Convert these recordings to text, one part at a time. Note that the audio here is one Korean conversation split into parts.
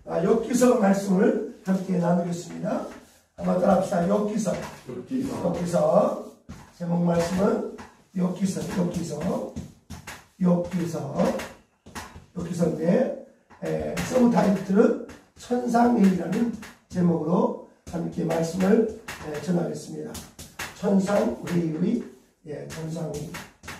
욥기서 말씀을 함께 나누겠습니다. 한번 따라합시다. 욥기서. 제목 말씀은 욥기서인데 서브 타이틀은 천상회의라는 제목으로 함께 말씀을 전하겠습니다. 천상회의. 천상회의.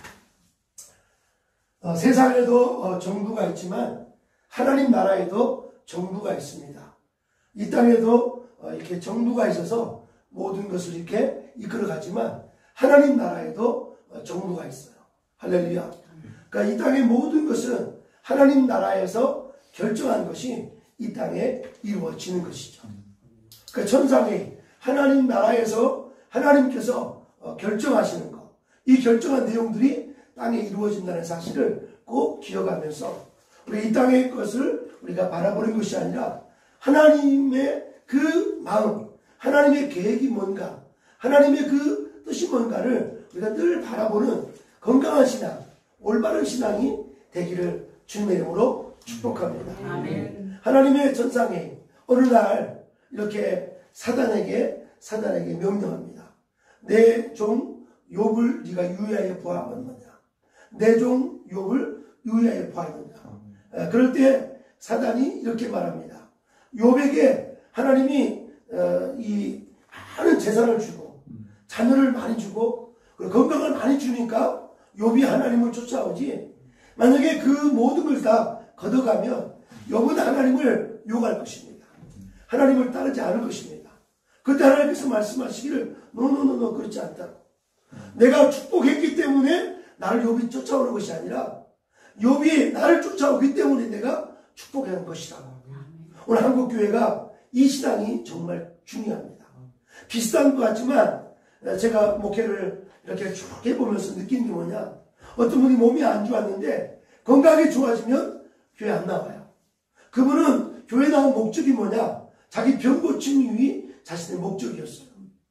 세상에도 정부가 있지만 하나님 나라에도 정부가 있습니다. 이 땅에도 이렇게 정부가 있어서 모든 것을 이렇게 이끌어가지만 하나님 나라에도 정부가 있어요. 할렐루야. 그러니까 이 땅의 모든 것은 하나님 나라에서 결정한 것이 이 땅에 이루어지는 것이죠. 그러니까 천상의 하나님 나라에서 하나님께서 결정하시는 것, 이 결정한 내용들이 땅에 이루어진다는 사실을 꼭 기억하면서 우리 이 땅의 것을 우리가 바라보는 것이 아니라 하나님의 그 마음, 하나님의 계획이 뭔가, 하나님의 그 뜻이 뭔가를 우리가 늘 바라보는 건강한 신앙, 올바른 신앙이 되기를 주님의 이름으로 축복합니다. 아멘. 하나님의 전상에 어느 날 이렇게 사단에게 명령합니다. 내 종 욥을 네가 유의하여 보았느냐? 내 종 욥을 유의하여 보았느냐? 그럴 때 사단이 이렇게 말합니다. 욥에게 하나님이 이 많은 재산을 주고 자녀를 많이 주고 건강을 많이 주니까 욥이 하나님을 쫓아오지, 만약에 그 모든 걸 다 걷어가면 욥은 하나님을 욕할 것입니다. 하나님을 따르지 않을 것입니다. 그때 하나님께서 말씀하시기를 노노노노 그렇지 않다. 내가 축복했기 때문에 나를 욥이 쫓아오는 것이 아니라 욥이 나를 쫓아오기 때문에 내가 축복하는 것이다. 오늘 한국교회가 이 신앙이 정말 중요합니다. 비슷한 것 같지만 제가 목회를 이렇게 쭉 해보면서 느낀 게 뭐냐, 어떤 분이 몸이 안 좋았는데 건강이 좋아지면 교회 안 나와요. 그분은 교회 나온 목적이 뭐냐, 자기 병 고침이 자신의 목적이었어요.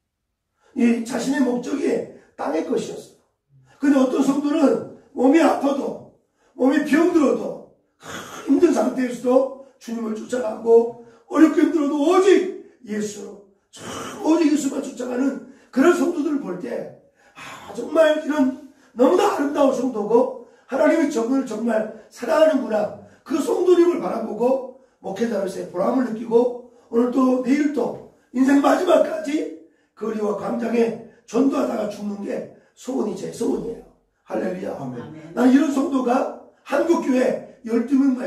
이 자신의 목적이 땅의 것이었어요. 근데 어떤 성도는 몸이 아파도, 몸이 병들어도, 힘든 상태에서도 주님을 쫓아가고, 어렵게 힘들어도 오직 예수만 쫓아가는 그런 성도들을 볼 때, 정말 이런 너무나 아름다운 성도고 하나님의 저분을 정말 사랑하는구나, 그 성도님을 바라보고 목회자로서의 보람을 느끼고 오늘 또 내일 또 인생 마지막까지 거리와 광장에 전도하다가 죽는 게 제 소원이에요. 할렐루야. 아멘. 나는 이런 성도가 한국교회 12명만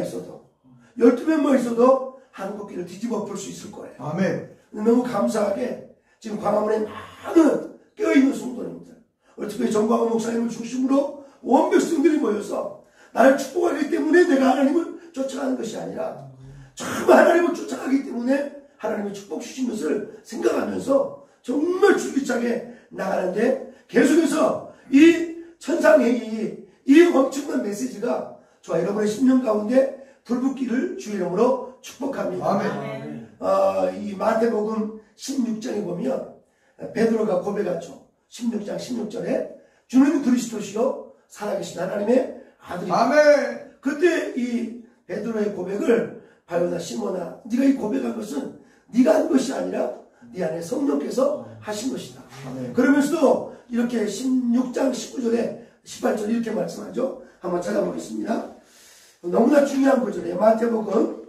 있어도 한국교회를 뒤집어 볼 수 있을 거예요. 아멘. 너무 감사하게 지금 광화문에 많은 깨어있는 성도님들, 특히 정광훈 목사님을 중심으로 온 백성들이 모여서 나를 축복하기 때문에 내가 하나님을 쫓아가는 것이 아니라 정말 하나님을 쫓아가기 때문에 하나님의 축복 주신 것을 생각하면서 정말 줄기차게 나가는데, 계속해서 이 천상회의, 이 엄청난 메시지가 저와 여러분의 심령 가운데 불붙기를 주의 이름으로 축복합니다. 아멘. 이 마태복음 16장에 보면 베드로가 고백하죠. 16장 16절에 주는 그리스도시요 살아계신 하나님의 아들이다. 아멘. 그때 이 베드로의 고백을 바요나 시몬아, 네가 이 고백한 것은 네가 한 것이 아니라 네 안에 성령께서 하신 것이다. 아멘. 그러면서도 이렇게 16장 19절에 18절 이렇게 말씀하죠. 한번 찾아보겠습니다. 너무나 중요한 구절이에요. 마태복음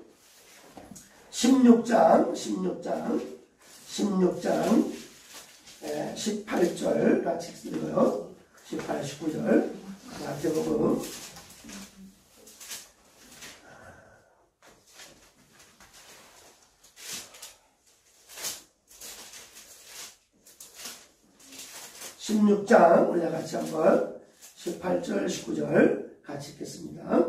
16장 18절 같이 읽어요. 18, 19절 마태복음 16장 우리가 같이 한번 18절 19절 같이 읽겠습니다.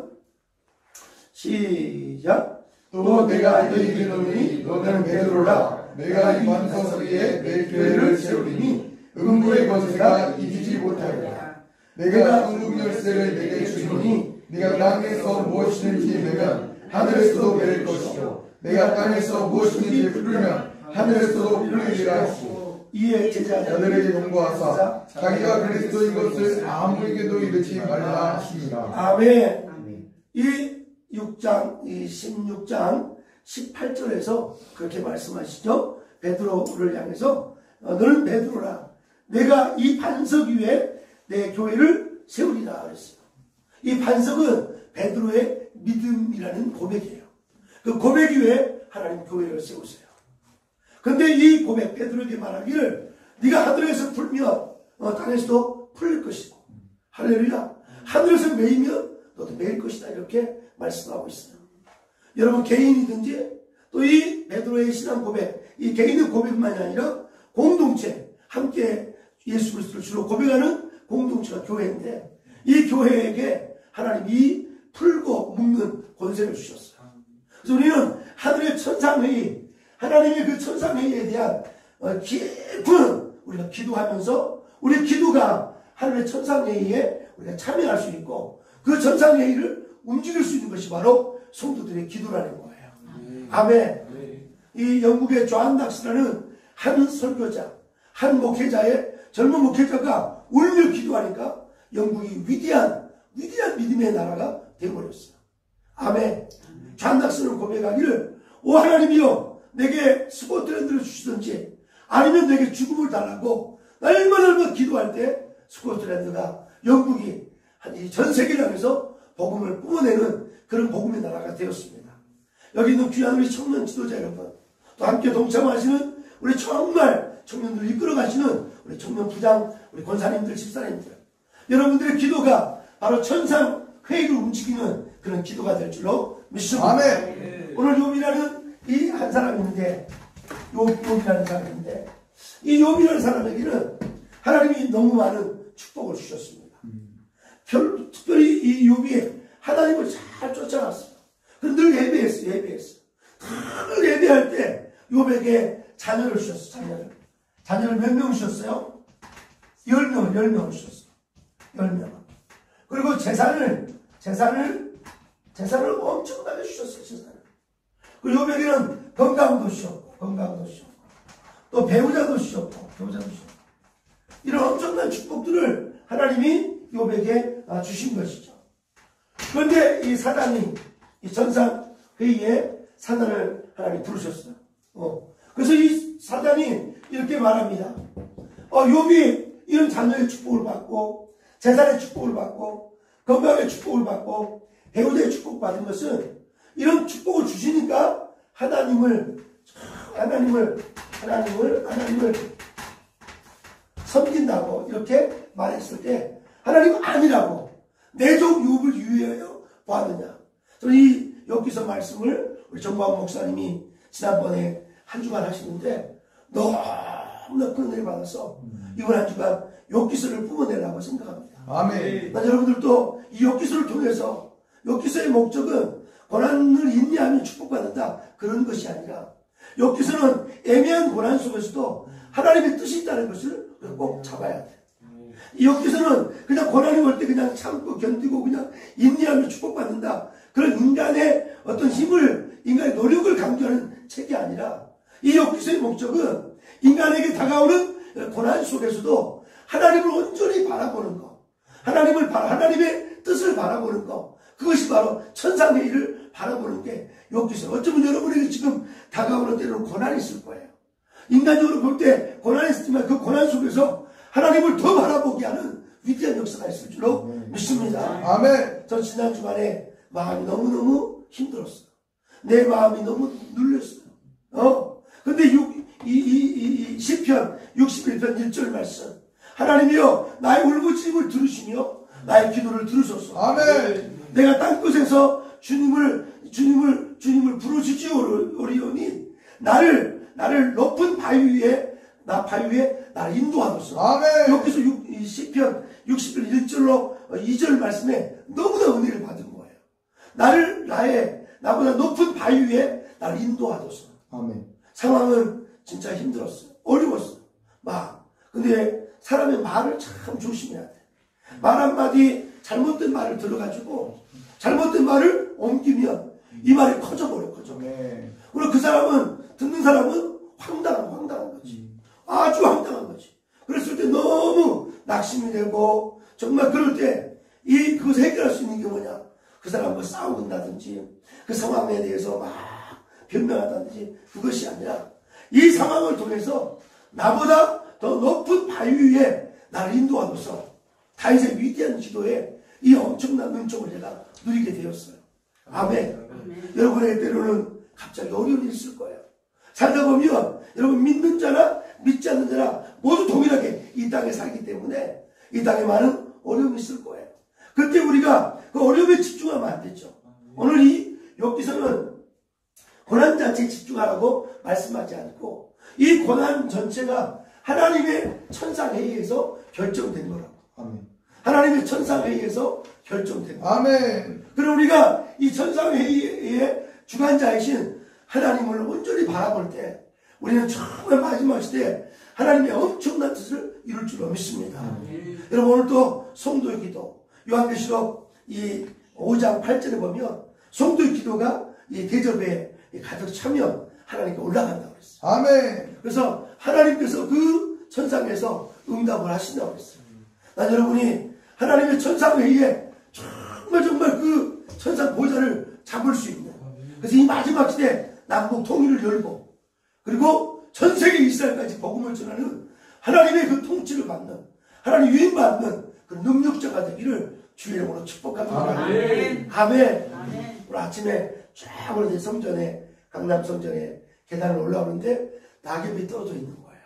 시작. 또 내가 너희에게 이르노니 너는 베드로라. 내가 이 반석 위에 내 교회를 세우리니 음부의 권세가 이기지 못하리라. 내가 천국 열쇠를 내게 주리니 네가 땅에서 무엇이든지 매면 하늘에서도 매일 것이요 내가 땅에서 무엇이든지 풀면 하늘에서도 풀리리라 하시고, 이에 제자들에게 경고하사 자기가 그리스도인 것을 아무에게도 이르지 말라 하시니라. 아멘. 이 6장, 이 16장 18절에서 그렇게 말씀하시죠. 베드로를 향해서 너는 베드로라. 내가 이 반석 위에 내 교회를 세우리라 그랬어요. 이 반석은 베드로의 믿음이라는 고백이에요. 그 고백 위에 하나님 교회를 세우세요. 근데 이 고백, 베드로에게 말하기를 네가 하늘에서 풀면 땅에서도 풀릴 것이고, 할렐루야. 하늘에서 매이면 너도 매일 것이다. 이렇게 말씀하고 있어요. 여러분, 개인이든지 또 이 베드로의 신앙 고백, 이 개인의 고백만이 아니라 공동체, 함께 예수 그리스도를 주로 고백하는 공동체가 교회인데, 이 교회에게 하나님이 풀고 묶는 권세를 주셨어요. 그래서 우리는 하늘의 천상회의, 하나님의 그 천상회의에 대한 깊은 우리가 기도하면서 우리 기도가 하늘의 천상회의에 우리가 참여할 수 있고, 그 천상회의를 움직일 수 있는 것이 바로 성도들의 기도라는 거예요. 아멘. 이 영국의 존 낙스라는 한 설교자, 한 목회자의 젊은 목회자가 울며 기도하니까 영국이 위대한 믿음의 나라가 되어버렸어요. 아멘. 존 낙스는 고백하기를 오 하나님이여 내게 스코틀랜드를 주시든지 아니면 내게 죽음을 달라고 날마다 기도할 때 스코틀랜드가 영국이 전 세계를 향해서 복음을 뿜어내는 그런 복음의 나라가 되었습니다. 여기 있는 귀한 우리 청년 지도자 여러분, 또 함께 동참하시는 우리 정말 청년들을 이끌어가시는 우리 청년 부장, 우리 권사님들, 집사님들, 여러분들의 기도가 바로 천상 회의를 움직이는 그런 기도가 될 줄로 믿습니다. 아멘. 오늘 욥이라는 이 한 사람인데, 욥이라는 사람인데, 이 욥이라는 사람에게는 하나님이 너무 많은 축복을 주셨습니다. 특별히 이 욥이 하나님을 잘 쫓아갔어요. 늘 예배했어요. 늘 예배할 때 욥에게 자녀를 주셨어요. 자녀를 몇 명 주셨어요? 10명을 주셨어요. 10명. 그리고 재산을 엄청나게 주셨어요. 재산을. 그리고 욥에게는 건강도 주셨고, 또 배우자도 주셨고. 이런 엄청난 축복들을 하나님이 욥에게 주신 것이죠. 그런데 이 사단이, 이 전상 회의에 사단을 하나님이 부르셨어요. 그래서 이 사단이 이렇게 말합니다. 욥이 이런 자녀의 축복을 받고, 재산의 축복을 받고, 건강의 축복을 받고, 배우자의 축복을 받은 것은 이런 축복을 주시니까 하나님을 섬긴다고 이렇게 말했을 때 하나님은 아니라고 내 종 욥을 유의하여 보았느냐. 이 욥기서 말씀을 우리 정광 목사님이 지난번에 한 주간 하시는데 너무나 큰 은혜를 받아서 이번 한 주간 욥기서를 뿜어내려고 생각합니다. 아멘. 난 여러분들도 이 욥기서를 통해서 욥기서의 목적은 고난을 인내하면 축복받는다 그런 것이 아니라 욥기서는 애매한 고난 속에서도 하나님의 뜻이 있다는 것을 꼭 잡아야 돼. 이 욥기서는 그냥 고난이 올 때 그냥 참고 견디고 그냥 인내하며 축복받는다 그런 인간의 어떤 힘을, 인간의 노력을 강조하는 책이 아니라 이 욥기서의 목적은 인간에게 다가오는 고난 속에서도 하나님을 온전히 바라보는 것, 하나님의 뜻을 바라보는 것, 그것이 바로 천상의 일을 바라보는 게 욥기서. 어쩌면 여러분에게 지금 다가오는 때로는 고난이 있을 거예요. 인간적으로 볼 때 고난이 있지만 그 고난 속에서 하나님을 더 바라보게 하는 위대한 역사가 있을 줄로 믿습니다. 아멘. 전 지난 주간에 마음이 너무너무 힘들었어요. 내 마음이 너무 눌렸어요. 근데 시편 61편 1절 말씀. 하나님이여 나의 울부짖음을 들으시며 나의 기도를 들으소서. 아멘. 내가 땅끝에서 주님을 부르짖으오리오니 나를 높은 바위 위에 나를 인도하소서. 아멘. 여기서 시편 61편 1절로 2절 말씀에 너무나 은혜를 받은 거예요. 나보다 높은 바위 위에 나를 인도하소서. 아멘. 상황은 진짜 힘들었어요. 어려웠어요. 근데 사람의 말을 참 조심해야 돼. 말 한마디 잘못된 말을 들어가지고 잘못된 말을 옮기면 이 말이 커져버려. 그리고 그 사람은, 듣는 사람은 황당한 거지. 아주 황당한 거지. 그랬을 때 너무 낙심이 되고, 정말 그럴 때 그것을 해결할 수 있는 게 뭐냐? 그 사람과 싸우는다든지, 그 상황에 대해서 막 변명하다든지 그것이 아니라 이 상황을 통해서 나보다 더 높은 바위 위에 나를 인도하고서 다윗의 위대한 기도에 이 엄청난 은총을 내가 누리게 되었어요. 아멘. 여러분의 때로는 갑자기 어려움이 있을 거예요. 살다 보면 여러분 믿는 자나 믿지 않는 자나 모두 동일하게 이 땅에 살기 때문에 이 땅에 많은 어려움이 있을 거예요. 그때 우리가 그 어려움에 집중하면 안 되죠. 오늘 여기서는 고난 자체에 집중하라고 말씀하지 않고 이 고난 전체가 하나님의 천상회의에서 결정된 거라고. 아멘. 하나님의 천상회의에서 결정된 거라고. 아멘. 그럼 우리가 이 천상회의의 주관자이신 하나님을 온전히 바라볼 때 우리는 정말 마지막 시대에 하나님의 엄청난 뜻을 이룰 줄로 믿습니다. 여러분 오늘 또 성도의 기도 요한계시록 이 5장 8절에 보면 성도의 기도가 이 대접에 가득 차면 하나님께 올라간다고 그랬어요. 아멘. 그래서 하나님께서 그 천상에서 응답을 하신다고 그랬어요. 난 여러분이 하나님의 천상회의에 정말 그 천상 보좌를 잡을 수 있는, 그래서 이 마지막 시대 남북 통일을 열고 그리고 전 세계 이스라엘까지 복음을 전하는 하나님의 그 통치를 받는, 하나님 유인받는 그 능력자가 되기를 주의 이름으로 축복합니다. 아멘. 아멘. 오늘 아침에 쫙 오늘 성전에, 강남 성전에 계단을 올라오는데 낙엽이 떨어져 있는 거예요.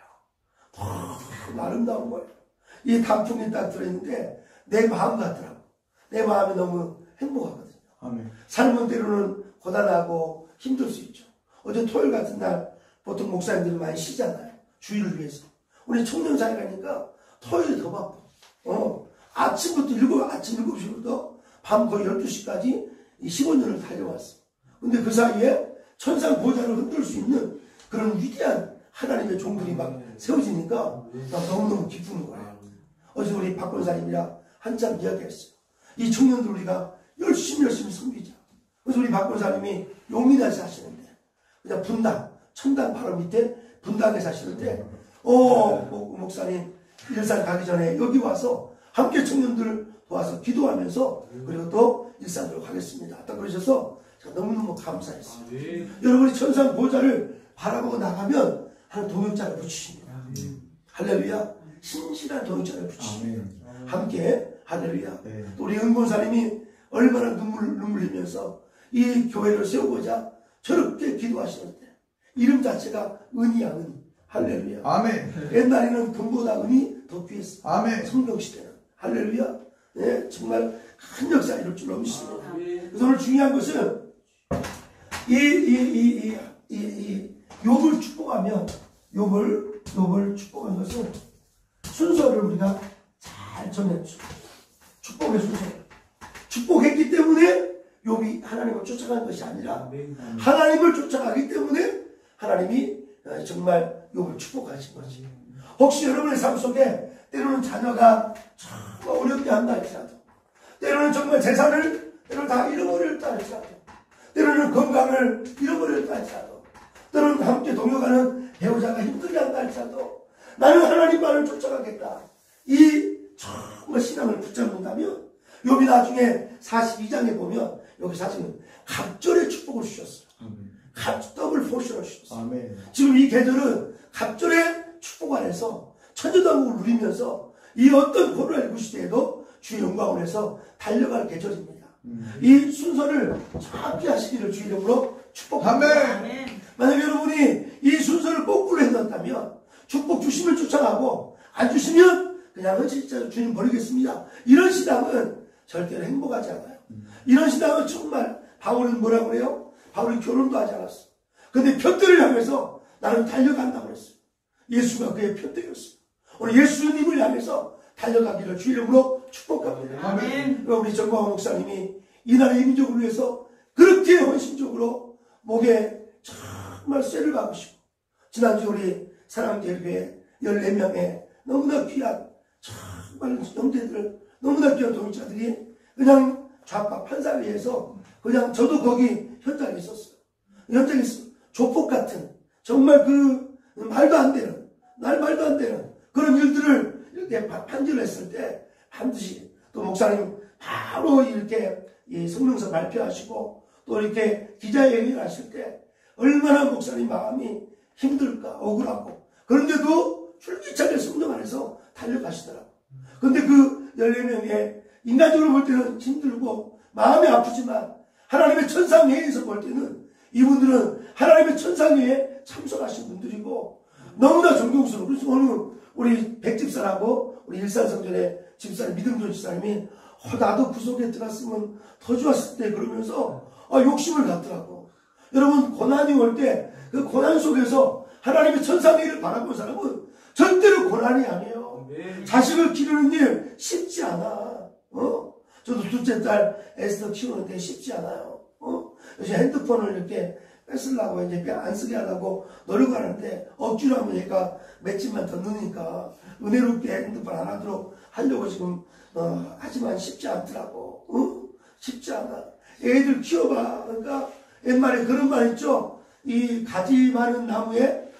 너무 아름다운 거예요. 이 단풍이 딱 들어있는데 내 마음 같더라고. 내 마음이 너무 행복하거든요. 아멘. 삶은 때로는 고단하고 힘들 수 있죠. 어제 토요일 같은 날 보통 목사님들이 많이 쉬잖아요. 주일을 위해서. 우리 청년사회 가니까 토요일이 더 바빠. 아침부터 아침 7시부터 밤 거의 12시까지 이 15년을 달려왔어. 근데 그 사이에 천상 보좌를 흔들 수 있는 그런 위대한 하나님의 종들이 막 세워지니까 나 너무너무 기쁘는 거예요. 어제 우리 박 권사님이랑 한참 이야기했어요. 이 청년들 우리가 열심히 섬기자. 그래서 우리 박 권사님이 용인에 사시는데 그냥 분당, 천당 바로 밑에 분당에 사시는데 목사님 일산 가기 전에 여기 와서 함께 청년들을 도와서 기도하면서 그리고 또 일산으로 가겠습니다. 딱 그러셔서 제가 너무너무 감사했어요. 여러분이 천상 보좌를 바라보고 나가면 하나님 동역자를 붙이십니다. 할렐루야. 신실한 동역자를 붙이십니다. 함께 할렐루야. 또 우리 은권사님이 얼마나 눈물 흘리면서 이 교회를 세우고자 저렇게 기도하시는데 이름 자체가 은이야, 은. 할렐루야. 아멘. 옛날에는 금보다 은이 더 귀했어. 아멘. 성경시대는. 할렐루야. 네, 정말 큰 역사 이룰 줄로 믿습니다. 그래서 오늘 중요한 것은 욥을 축복하면 욥을 축복한 것은 순서를 우리가 잘 정했죠. 축복의 순서. 축복했기 때문에 욥이 하나님을 쫓아가는 것이 아니라 하나님을 쫓아가기 때문에 하나님이 정말 욥을 축복하신 거지. 혹시 여러분의 삶 속에 때로는 자녀가 정말 어렵게 한다 할지라도, 때로는 정말 재산을 때로는 다 잃어버렸다 할지라도, 때로는 건강을 잃어버렸다 할지라도, 때로는 함께 동역하는 배우자가 힘들게 한다 할지라도 나는 하나님만을 쫓아가겠다. 이 정말 신앙을 붙잡는다면 욥이 나중에 42장에 보면 여기 사실은 갑절의 축복을 주셨어요. 더블 포션을 주셨어요. 아멘. 지금 이 계절은 갑절의 축복 안에서 천주당국을 누리면서 이 어떤 코로나19 시대에도 주의 영광을 해서 달려갈 계절입니다. 이 순서를 정확히 하시기를 주의 이름으로 축복합니다. 아멘. 만약 여러분이 이 순서를 거꾸로 해놨다면 축복 주시면 쫓아가고 안 주시면 그냥 진짜 주님 버리겠습니다. 이런 신앙은 절대로 행복하지 않아요. 이런 신앙은 정말 바울은 뭐라고 그래요? 바울이 결혼도 하지 않았어. 근데 편들을 향해서 나는 달려간다고 그랬어요. 예수가 그의 편들이었어요. 오늘 예수님을 향해서 달려가기를 주 이름으로 축복합니다. 아멘. 우리 정광호 목사님이 이 나라의 민족을 위해서 그렇게 헌신적으로 목에 정말 쇠를 박으시고, 지난주 우리 사랑제일교회 14명의 너무나 귀한 정말 형제들, 너무나 귀한 동역자들이 그냥 좌파 판사 위에서 그냥 저도 거기 현장에 있었어요. 현장에 조폭 같은 정말 그 말도 안 되는 그런 일들을 이렇게 판결을 했을 때 반드시 또 목사님 바로 이렇게 이 성명서 발표하시고 또 이렇게 기자회견을 하실 때 얼마나 목사님 마음이 힘들까, 억울하고. 그런데도 줄기차게 성령 안에서 달려가시더라고. 근데 그 14명의 인간적으로 볼 때는 힘들고 마음이 아프지만 하나님의 천상회의에서 볼 때는 이분들은 하나님의 천상회의에 참석하신 분들이고 너무나 존경스러워. 그래서 오늘 우리 백집사라고 우리 일산성전의 집사님, 믿음좋은 집사님이 나도 그 속에 들어갔으면 더 좋았을 때 그러면서 욕심을 갖더라고. 여러분, 고난이 올 때 그 고난 속에서 하나님의 천상회의를 바라본 사람은 절대로 고난이 아니에요. 자식을 기르는 일 쉽지 않아. 저도 둘째 딸 에스더 키우는데 쉽지 않아요. 요새 핸드폰을 이렇게 뺏으려고 이제 안 쓰게 하려고 노력하는데 억지로 하면 얘가 몇 집만 더 넣으니까 은혜롭게 핸드폰 안 하도록 하려고 지금 하지만 쉽지 않더라고. 쉽지 않아. 애들 키워봐. 그러니까 옛말에 그런 말 있죠. 이 가지 많은 나무에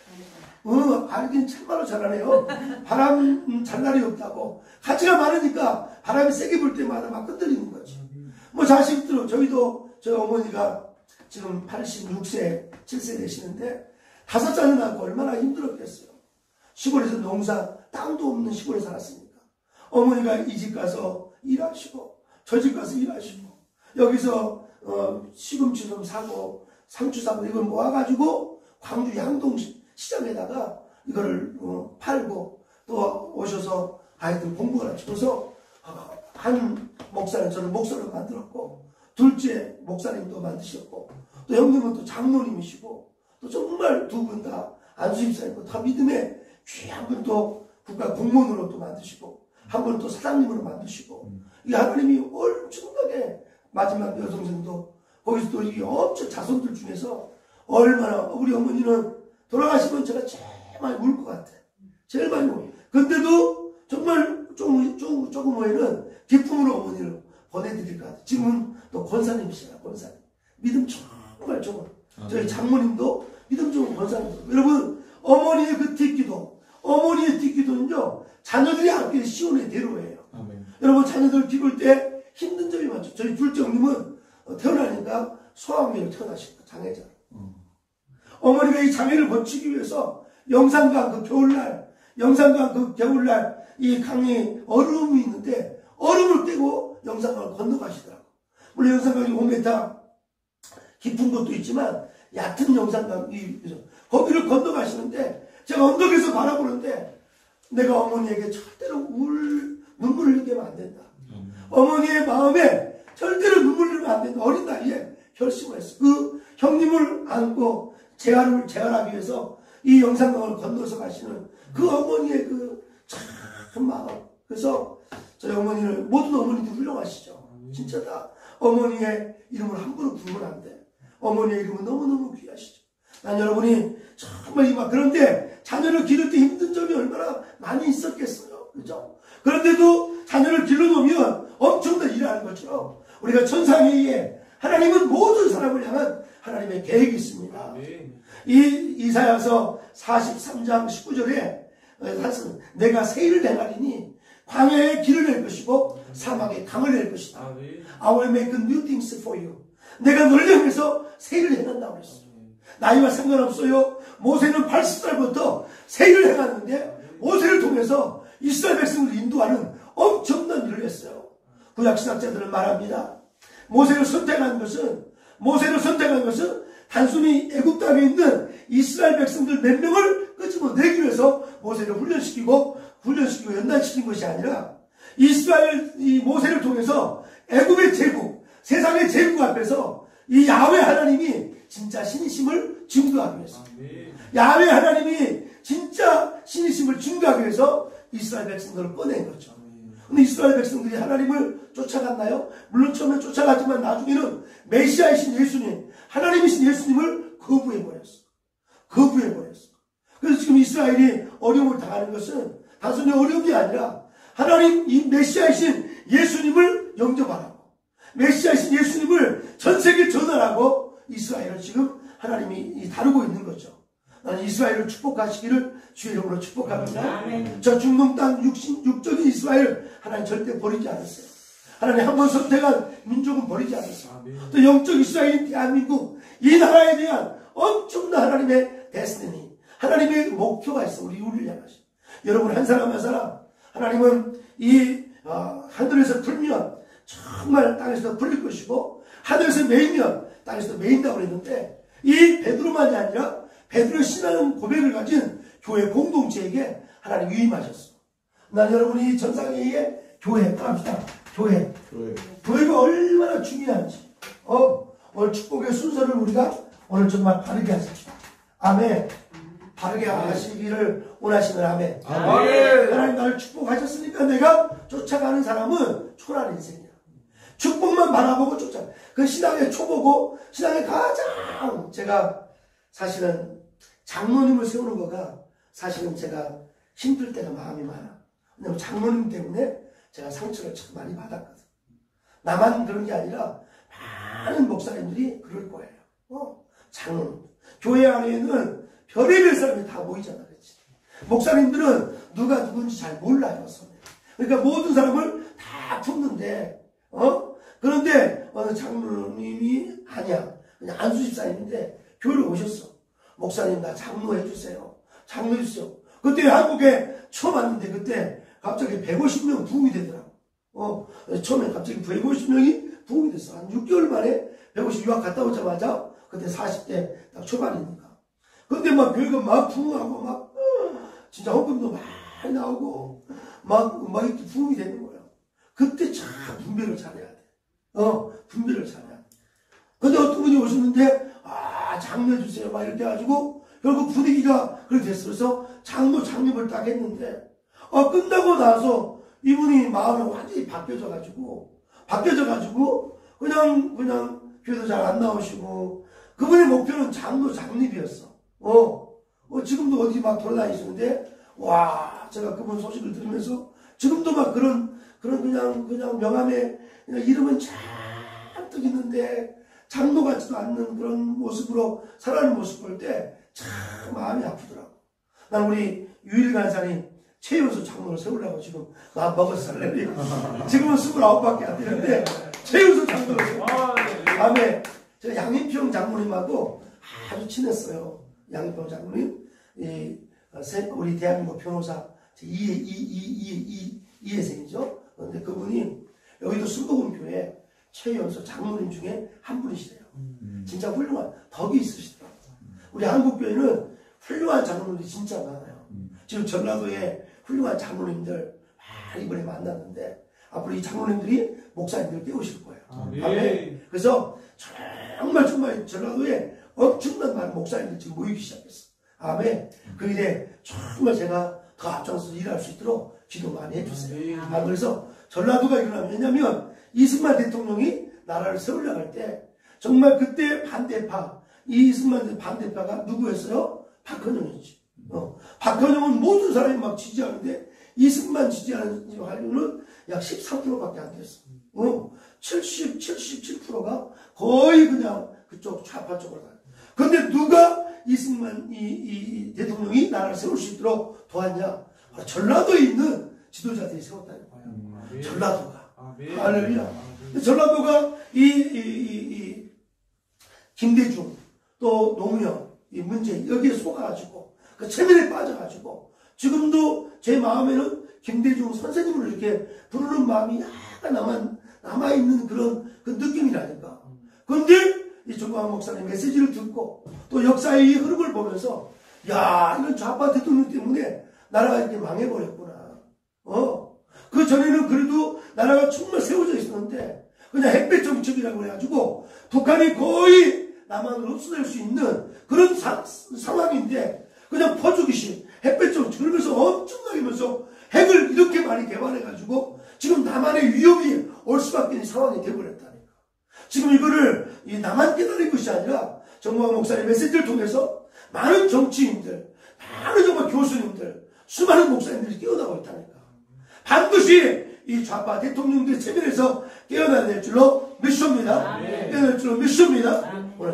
알긴 참말로 잘하네요. 바람 잘 날이 없다고. 가지가 많으니까 바람이 세게 불 때마다 막 흔들리는 거지. 뭐 자식들, 저희도 저희 어머니가 지금 86세, 7세 되시는데 5자녀 낳고 얼마나 힘들었겠어요. 시골에서 농사, 땅도 없는 시골에 살았으니까. 어머니가 이 집 가서 일하시고 저 집 가서 일하시고 여기서 시금치 좀 사고 상추 사고 이걸 모아가지고 광주 양동 시장에다가 이거를 팔고 또 오셔서 아이들 공부를 하셔서 한 목사는 저는 목사로 만들었고 둘째 목사님도 만드셨고 또 형님은 또 장로님이시고 또 정말 두 분 다 안수집사님도 다 믿음의 귀한 분 또 국가 공무원으로 또 만드시고 한 분 또 사장님으로 만드시고 이 하나님이 엄청나게 마지막 여동생도 거기서 또 이 엄청 자손들 중에서 얼마나 우리 어머니는 돌아가시면 제가 제일 많이 울 것 같아. 제일 많이 울. 근데도 정말 조금 후에는 기쁨으로 어머니를 보내드릴 것 같아. 지금은 또 권사님이시라 권사님. 믿음 정말 좋은. 저희 장모님도 믿음 좋은 권사님. 여러분 어머니의 그 뒷기도 어머니의 뒷기도는요 자녀들이 안길 시온의 대로예요. 아멘. 여러분 자녀들 키울 때 힘든 점이 많죠. 저희 둘째 형님은 태어나니까 소아암으로 태어나십니다. 장애자. 어머니가 이 장애를 고치기 위해서 영산강 그 겨울날 이 강에 얼음이 있는데 얼음을 깨고 영산강을 건너가시더라고. 물론 영산강이 5m 깊은 것도 있지만 얕은 영산강이 거기를 건너가시는데 제가 언덕에서 바라보는데 내가 어머니에게 절대로 눈물을 흘리게 하면 안 된다. 어머니의 마음에 절대로 눈물 흘리면 안 된다. 어린 나이에 결심을 했어. 그 형님을 안고 재활하기 위해서 이 영산강을 건너서 가시는 그 어머니의 그 참 마음. 그래서 저희 어머니를 모든 어머니들 훌륭하시죠. 진짜 다 어머니의 이름을 함부로 부르면 안 돼. 어머니의 이름은 너무너무 귀하시죠. 난 여러분이 정말 그런데 자녀를 기를 때 힘든 점이 얼마나 많이 있었겠어요. 그죠? 그런데도 자녀를 길러놓으면 엄청난 일을 하는 것처럼 우리가 천상회의에 하나님은 모든 사람을 향한 하나님의 계획이 있습니다. 이 이사야서 43장 19절에 내가 세일을 행하리니 광야에 길을 낼 것이고 사막에 강을 낼 것이다. I will make new things for you. 내가 너를 향해서 세일을 행한다고 그랬어요. 나이와 상관없어요. 모세는 80살부터 세일을 행하는데 모세를 통해서 이스라엘 백성을 인도하는 엄청난 일을 했어요. 구약신학자들은 말합니다. 모세를 선택한 것은 단순히 애굽 땅에 있는 이스라엘 백성들 몇 명을 끄집어내기 위해서 모세를 훈련시키고 연단시킨 것이 아니라 이스라엘 이 모세를 통해서 애굽의 제국, 세상의 제국 앞에서 이 야훼 하나님이 진짜 신이심을 증거하기 위해서 야훼 하나님이 진짜 신이심을 증거하기 위해서 이스라엘 백성들을 꺼낸 거죠. 근데 이스라엘 백성들이 하나님을 쫓아갔나요? 물론 처음에 쫓아갔지만 나중에는 메시아이신 예수님, 하나님이신 예수님을 거부해버렸어. 그래서 지금 이스라엘이 어려움을 당하는 것은 단순히 어려움이 아니라 하나님 이 메시아이신 예수님을 영접하라고, 메시아이신 예수님을 전 세계에 전하라고 이스라엘을 지금 하나님이 다루고 있는 거죠. 나는 이스라엘을 축복하시기를 주의 이름으로 축복합니다. 저 중동 땅 육적인 이스라엘 하나님 절대 버리지 않았어요. 하나님 한 번 선택한 민족은 버리지 않았어요. 또 영적 이스라엘인 대한민국 이 나라에 대한 엄청난 하나님의 데스티니, 하나님의 목표가 있어. 우리를 향하시. 여러분 한 사람 한 사람 하나님은 이 하늘에서 풀면 정말 땅에서 풀릴 것이고 하늘에서 메이면 땅에서 메인다고 그랬는데 이 베드로만이 아니라 베드로의 신앙 고백을 가진 교회 공동체에게 하나님 위임하셨어. 난 여러분이 전상회의 교회 따라합시다. 교회가 얼마나 중요한지 오늘 축복의 순서를 우리가 오늘 정말 바르게 하십시다. 아멘. 바르게 하시기를 원하시는 아멘. 하나님 나를 축복하셨으니까 내가 쫓아가는 사람은 초라한 인생이야. 축복만 바라보고 쫓아가. 그 신앙의 초보고 신앙의 가장 제가 사실은 장로님을 세우는 거가 사실은 제가 힘들 때가 마음이 많아. 왜냐면 장로님 때문에 제가 상처를 참 많이 받았거든. 나만 그런 게 아니라 많은 목사님들이 그럴 거예요. 장로님. 교회 안에는 별의별 사람이 다 모이잖아. 그렇지? 목사님들은 누가 누군지 잘 몰라요. 그러니까 모든 사람을 다 품는데 그런데 어느 장로님이 아니야. 그냥 안수 집사님인데 교회를 오셨어. 목사님 나 장로 해주세요. 장로 해주세요. 그때 한국에 처음 왔는데 그때 갑자기 150명 부흥이 되더라고. 처음에 갑자기 150명이 부흥이 됐어. 한 6개월 만에 150 유학 갔다 오자마자 그때 40대 딱 초반이니까. 근데 막 교회가 막 부흥하고 막 진짜 헌금도 많이 나오고 막 이렇게 부흥이 되는 거야. 그때 참 분별을 잘해야 돼. 분별을 잘해야 돼. 근데 어떤 분이 오셨는데 장로해 주세요 막 이렇게 해가지고 결국 분위기가 그렇게 됐어. 그래서 장립을 딱 했는데 끝나고 나서 이분이 마음이 완전히 바뀌어져가지고 그냥 교회도 잘 안 나오시고 그분의 목표는 장립이었어. 지금도 어디 막 돌아다니시는데 와 제가 그분 소식을 들으면서 지금도 막 그런 그냥 명함에 그냥 이름은 잔뜩 있는데 장로 같지도 않는 그런 모습으로 살아가는 모습 볼 때 참 마음이 아프더라고. 난 우리 유일 간사님 최연소 장로를 세우려고 지금 마음 먹었어. 지금은 29밖에 안 되는데 최연소 장로를 세우려고. 다음에 제가 양인평 장로님하고 아주 친했어요. 양인평 장로님 우리 대한민국 변호사 이혜생이죠. 그런데 그분이 여기도 순복음교회 최연소 장로님 중에 한 분이시래요. 진짜 훌륭한 덕이 있으시더라고요. 우리 한국교회는 훌륭한 장로님들이 진짜 많아요. 지금 전라도에 훌륭한 장로님들 이번에 만났는데 앞으로 이 장로님들이 목사님들을 깨우실 거예요. 아멘. 그래서 정말 전라도에 엄청난 많은 목사님들이 지금 모이기 시작했어. 아멘. 그 일에 정말 제가 더 앞장서서 일할 수 있도록 기도 많이 해주세요. 그래서 전라도가 일어나면 왜냐면 이승만 대통령이 나라를 세우려고 할 때 정말 그때 반대파 이승만 반대파가 누구였어요? 박헌영이지. 박헌영은 모든 사람이 막 지지하는데 이승만 지지하는 활용은 약 13%밖에 안 됐어. 77%가 거의 그냥 그쪽 좌파 쪽으로 가요. 근데 누가 이승만 이 대통령이 나라를 세울 수 있도록 도왔냐? 전라도에 있는 지도자들이 세웠다는 거예요. 전라도가. 할렐루야. 전라도가 김대중 또 노무현 이 문제 여기에 속아가지고 그 체면에 빠져가지고 지금도 제 마음에는 김대중 선생님을 이렇게 부르는 마음이 약간 남아있는 그런 그 느낌이라니까. 그런데 이 정광 목사님 메시지를 듣고 또 역사의 이 흐름을 보면서 야 이런 좌파 대통령 때문에 나라가 이렇게 망해버렸구나. 그 전에는 그래도 나라가 정말 세워져 있었는데 그냥 햇볕 정책이라고 해가지고 북한이 거의 남한을 흡수될 수 있는 그런 상황인데 그냥 퍼주기식 햇볕 정책 그러면서 엄청나게 하면서 핵을 이렇게 많이 개발해가지고 지금 남한의 위협이 올 수밖에 없는 상황이 되어버렸다니까. 지금 이거를 나만 깨달은 것이 아니라 정광 목사의 메시지를 통해서 많은 정치인들, 많은 정말 교수님들, 수많은 목사님들이 깨어나고 있다니까. 반드시 이 좌파 대통령들의 체면에서 깨어나야 될 줄로 믿습니다. 깨어날 줄로 믿습니다. 오늘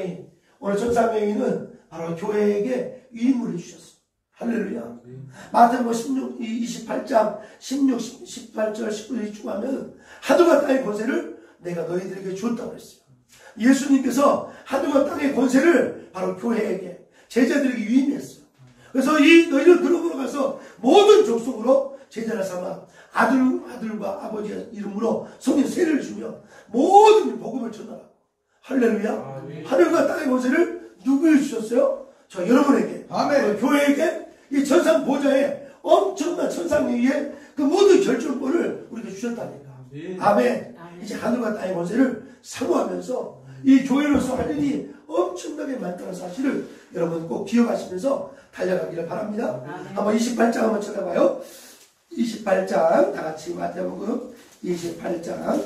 천상회의는 바로 교회에게 위임을 해주셨어. 할렐루야. 마태복음 28장 18절 19절 쭉 하면 하늘과 땅의 권세를 내가 너희들에게 주었다고 했어요. 예수님께서 하늘과 땅의 권세를 바로 교회에게 제자들에게 위임했어요. 그래서 이 너희는 그룹으로 가서 모든 족속으로 제자를 삼아 아들과 아버지의 이름으로 성령 세례를 주며 모든 복음을 전하라. 할렐루야. 하늘과 땅의 권세를 누구에게 주셨어요? 저 여러분에게. 아멘. 교회에게 이 천상 보좌에 엄청난 천상위에 그 모든 결정권을 우리에게 주셨다니까. 아멘. 이제 하늘과 땅의 권세를 사모하면서 이 교회로서 할 일이 엄청나게 많다는 사실을 여러분 꼭 기억하시면서 달려가기를 바랍니다. 한번 28장 한번 쳐다봐요. 28장 다 같이 마태복음 28장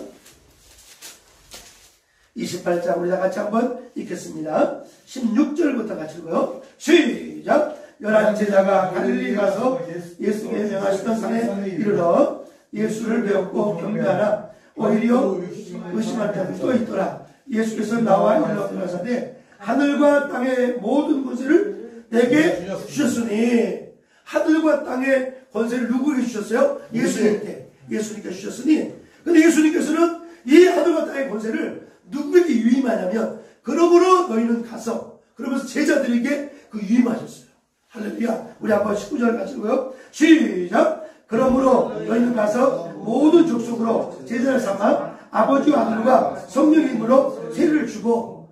우리 다 같이 한번 읽겠습니다. 16절부터 같이 읽어요. 시작. 11 제자가 갈릴리 가서 예수께 명하시던 산에 이르러 예수를 배웠고 경배하라. 오히려 의심할 자들이 또 있더라. 예수께서 나와 이르러 가사대 하늘과 땅의 모든 권세를 내게 주셨으니. 하늘과 땅의 권세를 누구에게 주셨어요? 예수님께. 예수님께 주셨으니. 근데 예수님께서는 이 하늘과 땅의 권세를 누구에게 위임하냐면 그러므로 너희는 가서, 그러면서 제자들에게 그 위임하셨어요. 할렐루야. 우리 한번 19절 같이 읽어요. 시작. 그러므로 너희는 가서 모든 족속으로 제자를 삼아 아버지와 아들과 성령의 이름으로 세례를 주고,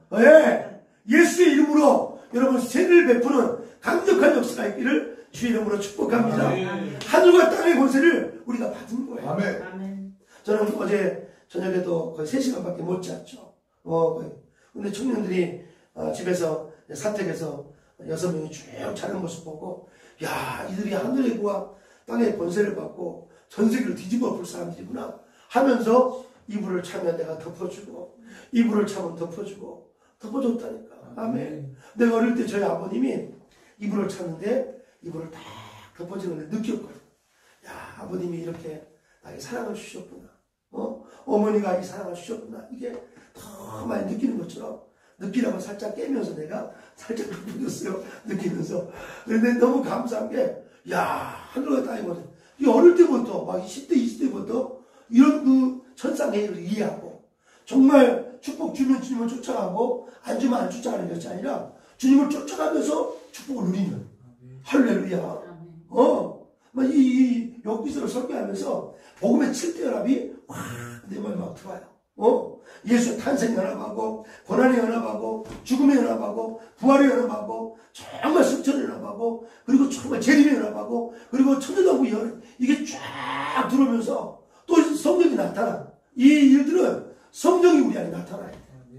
예수의 이름으로 여러분 세례를 베푸는 강력한 역사가 있기를 주의 이름으로 축복합니다. 하늘과 땅의 권세를 우리가 받은 거예요. 아멘. 저는 어제 저녁에도 거의 3시간밖에 못 잤죠. 근데 청년들이 집에서 사택에서 6명이 쭉 자는 모습 보고, 야, 이들이 하늘의 구와 땅의 권세를 받고 전 세계를 뒤집어 볼 사람들이구나 하면서 이불을 차면 내가 덮어주고, 이불을 차면 덮어줬다니까. 아멘. 내가 어릴 때 저희 아버님이 이불을 차는데 이불을 딱 덮어주는데 느꼈거든. 야, 아버님이 이렇게 나에게 사랑을 주셨구나. 어머니가 이 사랑을 주셨구나. 이게 더 많이 느끼는 것처럼 느끼라고 살짝 깨면서 내가 살짝 느꼈어요. 느끼면서. 그런데 너무 감사한 게, 야, 하늘과 땅의 권세. 이 어릴 때부터, 막 10대, 20대부터 이런 그 천상회의를 이해하고, 정말 축복 주면 주님을 쫓아가고, 안 주면 안 쫓아가는 것이 아니라, 주님을 쫓아가면서 축복을 누리는. 할렐루야. 막 이 욕기서를 설교하면서, 복음의 7대 연합이 와, 내 마음에 막 들어와요. 예수의 탄생이 연합하고, 고난이 연합하고, 죽음이 연합하고, 부활이 연합하고, 정말 승천이 연합하고, 그리고 정말 재림이 연합하고, 그리고 천년왕국이 연합, 이게 쫙 들어오면서 또 성령이 나타나. 이 일들은 성령이 우리 안에 나타나요.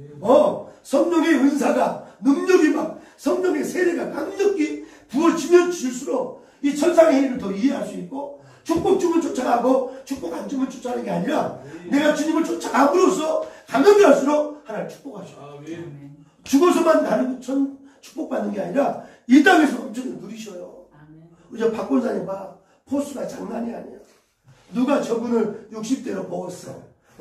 성령의 은사가, 능력이 막, 성령의 세례가 강력히 부어지면 질수록 이 천상의 일을 더 이해할 수 있고, 축복 주면 쫓아가고 축복 안 주면 쫓아가는 게 아니라 내가 주님을 쫓아감으로써 가면 갈수록 하나님 축복하셔요. 죽어서만 나는 축복받는 게 아니라 이 땅에서 엄청 누리셔요. 우리 저 박권사님 봐. 포스가 장난이 아니야. 누가 저분을 60대로 먹었어.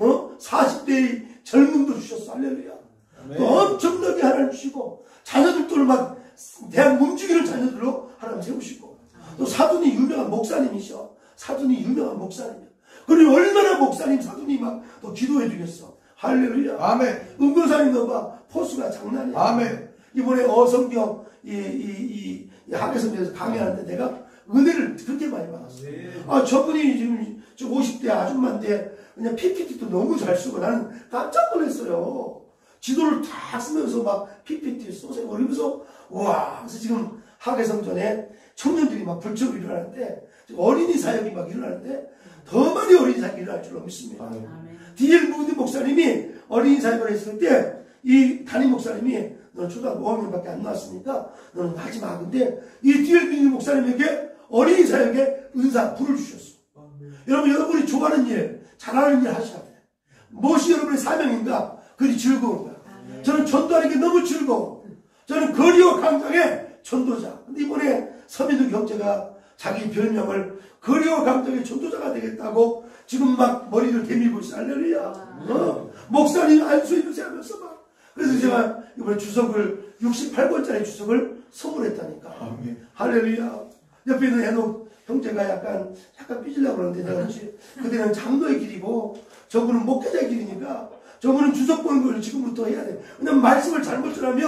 40대의 젊음도 주셨어. 할렐루야. 또 엄청나게 하나님 주시고 자녀들도 막 대학 움직이는 자녀들로 하나님 세우시고, 또 사돈이 유명한 목사님이셔. 사돈이 유명한 목사님이야. 그리고 얼마나 목사님 사돈이 막 또 기도해 주겠어. 할렐루야. 아멘. 은근사님 너 봐. 포스가 장난이야. 아멘. 이번에 어성경 이 학예성경에서 강의하는데 내가 은혜를 그렇게 많이 받았어. 저분이 지금 저 50대 아줌마인데 그냥 PPT도 너무 잘 쓰고 나는 깜짝 놀랐어요. 지도를 다 쓰면서 막 PPT 쏘세요. 그러면서 와. 그래서 지금 학예성전에 청년들이 막 불적으로 일어나는데, 어린이 사역이 막 일어나는데 더 많이 어린이 사역이 일어날 줄로 믿습니다. D.L. 무디 목사님이 어린이 사역을 했을 때 이 담임 목사님이 너는 초등학교 5학년밖에 안 나왔으니까 너는 하지 마. 근데 이 D.L. 무디 목사님에게 어린이 사역에 은사 불을 주셨어. 여러분이 좋아하는 일, 잘하는 일 하셔야 돼. 무엇이 여러분의 사명인가? 그리 즐거운 거야. 저는 전도하는 게 너무 즐거워. 저는 거리와 강당의 전도자. 근데 이번에 서민들 경제가 자기 별명을 거리와 강당의 전도자가 되겠다고 지금 막 머리를 대밀고 있어. 할렐루야. 목사님 안수해주세요 하면서 막. 그래서 제가 이번에 주석을 68권짜리 주석을 선물했다니까. 아멘. 할렐루야. 옆에 있는 해놓 형제가 약간 삐질려고 그러는데 내가 그때는 장로의 길이고 저분은 목회자의 길이니까 저분은 주석 보는 걸 지금부터 해야 돼. 왜냐면 말씀을 잘못 전하면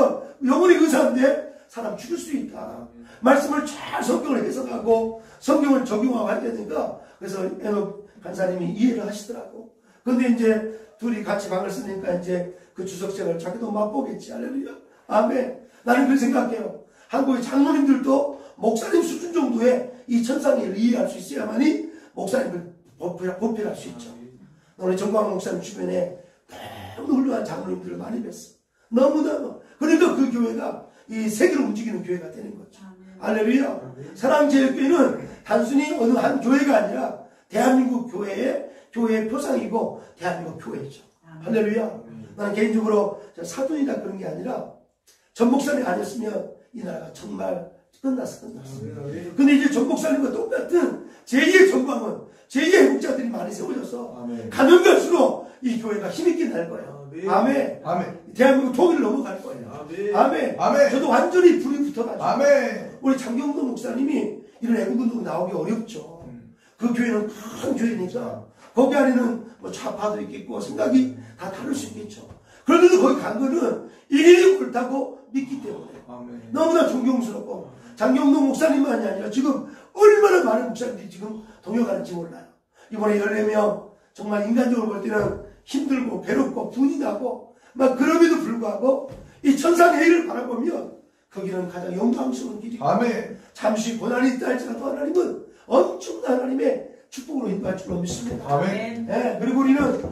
영혼이 의사인데 사람 죽일 수 있다. 말씀을 잘 성경을 해석하고 성경을 적용하고 해야 되니까 그래서 에녹 간사님이 이해를 하시더라고. 근데 이제 둘이 같이 방을 쓰니까 이제 그 주석생을 자기도 맛보겠지. 할렐루야. 아멘. 나는 그렇게 생각해요. 한국의 장로님들도 목사님 수준 정도의 이 천상을 이해할 수 있어야만이 목사님을 보필할 수 있죠. 우리 정광 목사님 주변에 너무 훌륭한 장로님들을 많이 뵀어. 너무너무. 그러니까 그 교회가 이 세계로 움직이는 교회가 되는 거죠. 할렐루야. 사랑제일교회는 단순히 어느 한 교회가 아니라 대한민국 교회의 표상이고 대한민국 교회죠. 할렐루야. 나는 개인적으로 사돈이다 그런 게 아니라 전 목사님 아니었으면 이 나라가 정말 끝났어. 근데 이제 전 목사님과 똑같은 제2의 전광은 제2의 회복자들이 많이 세워져서 가면 갈수록 이 교회가 힘있게 날 거예요. 아멘. 아멘. 대한민국 통일을 넘어갈 거예요. 아멘. 아멘. 저도 완전히 불이 붙어가지고. 아멘. 우리 장경동 목사님이 이런 애국운동 나오기 어렵죠. 그 교회는 큰 교회니까 거기 안에는 뭐 좌파도 있겠고 생각이 다 다를 수 있겠죠. 그런데도 거기 간 거는 일일이 옳다고 믿기 때문에 아멘. 너무나 존경스럽고 장경동 목사님만이 아니라 지금 얼마나 많은 목사님들이 지금 동역하는지 몰라요. 이번에 14명 정말 인간적으로 볼 때는 힘들고 괴롭고 분이 나고 막 그럼에도 불구하고 이 천상의 일을 바라보면 거기는 가장 영광스러운 길이고 아멘. 잠시 고난이 있다 할지라도 하나님은 엄청난 하나님의 축복으로 인도할 줄로 믿습니다. 아멘. 네, 그리고 우리는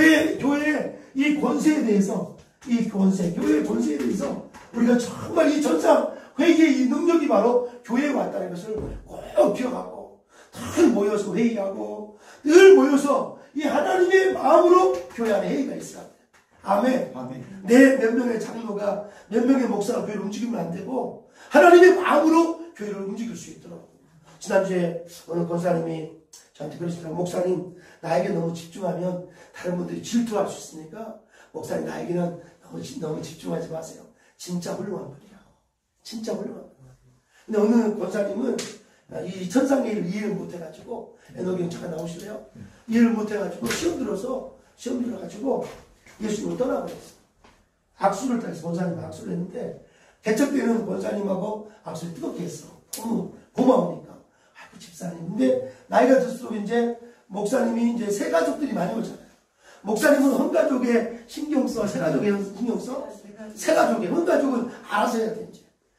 교회의 이 권세에 대해서 교회의 권세에 대해서 우리가 정말 이 전상 회개의 이 능력이 바로 교회에 왔다는 것을 꼭 기억하고 늘 모여서 회의하고 늘 모여서 이 하나님의 마음으로 교회 안에 회의가 있어야 돼. 아멘. 아멘. 내 몇 명의 장로가 몇 명의 목사가 교회를 움직이면 안 되고 하나님의 마음으로 교회를 움직일 수 있도록. 지난주에 어느 권사님이 저한테 그러시더라고요. 목사님 나에게 너무 집중하면 다른 분들이 질투할 수 있으니까 목사님 나에게는 너무 집중하지 마세요. 진짜 훌륭한 분이라고. 진짜 훌륭한 분. 근데 어느 권사님은 이 천상의 일을 이해를 못해가지고 에녹이 형 잠깐 나오실래요? 이해를 못해가지고 시험 들어가지고 예수님을 떠나버렸어요. 악수를 다 해서 권사님 악수를 했는데 개척 때는 권사님하고 악수를 뜨겁게 했어. 너무 고마우니까. 아이고 집사님. 근데 나이가 들수록 이제 목사님이 이제 새 가족들이 많이 오잖아요. 목사님은 헌가족에 신경 써, 새 가족에 신경 써. 새 가족에 헌가족은 알아서 해야 돼 이제.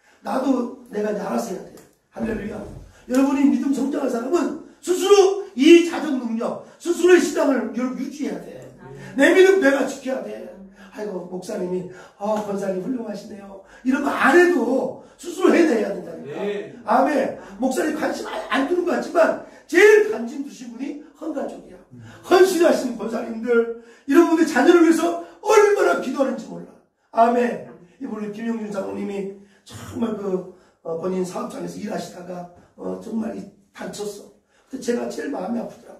나도 내가 이제 알아서 해야 돼. 할렐루야. 여러분이 믿음 성장한 사람은 스스로 이 자정 능력, 스스로의 신앙을 유지해야 돼. 내 믿음 내가 지켜야 돼. 아이고 목사님이 권사님 훌륭하시네요. 이런 거 안 해도 스스로 해내야 된다니까. 네. 아멘. 목사님 관심 안 두는 것 같지만 제일 관심 두신 분이 헌가족이야. 헌신하신 권사님들 이런 분들 자녀를 위해서 얼마나 기도하는지 몰라. 아멘. 이번에 김영준 장로님이 정말 본인 사업장에서 일하시다가 정말 다쳤어. 근데 제가 제일 마음이 아프더라고.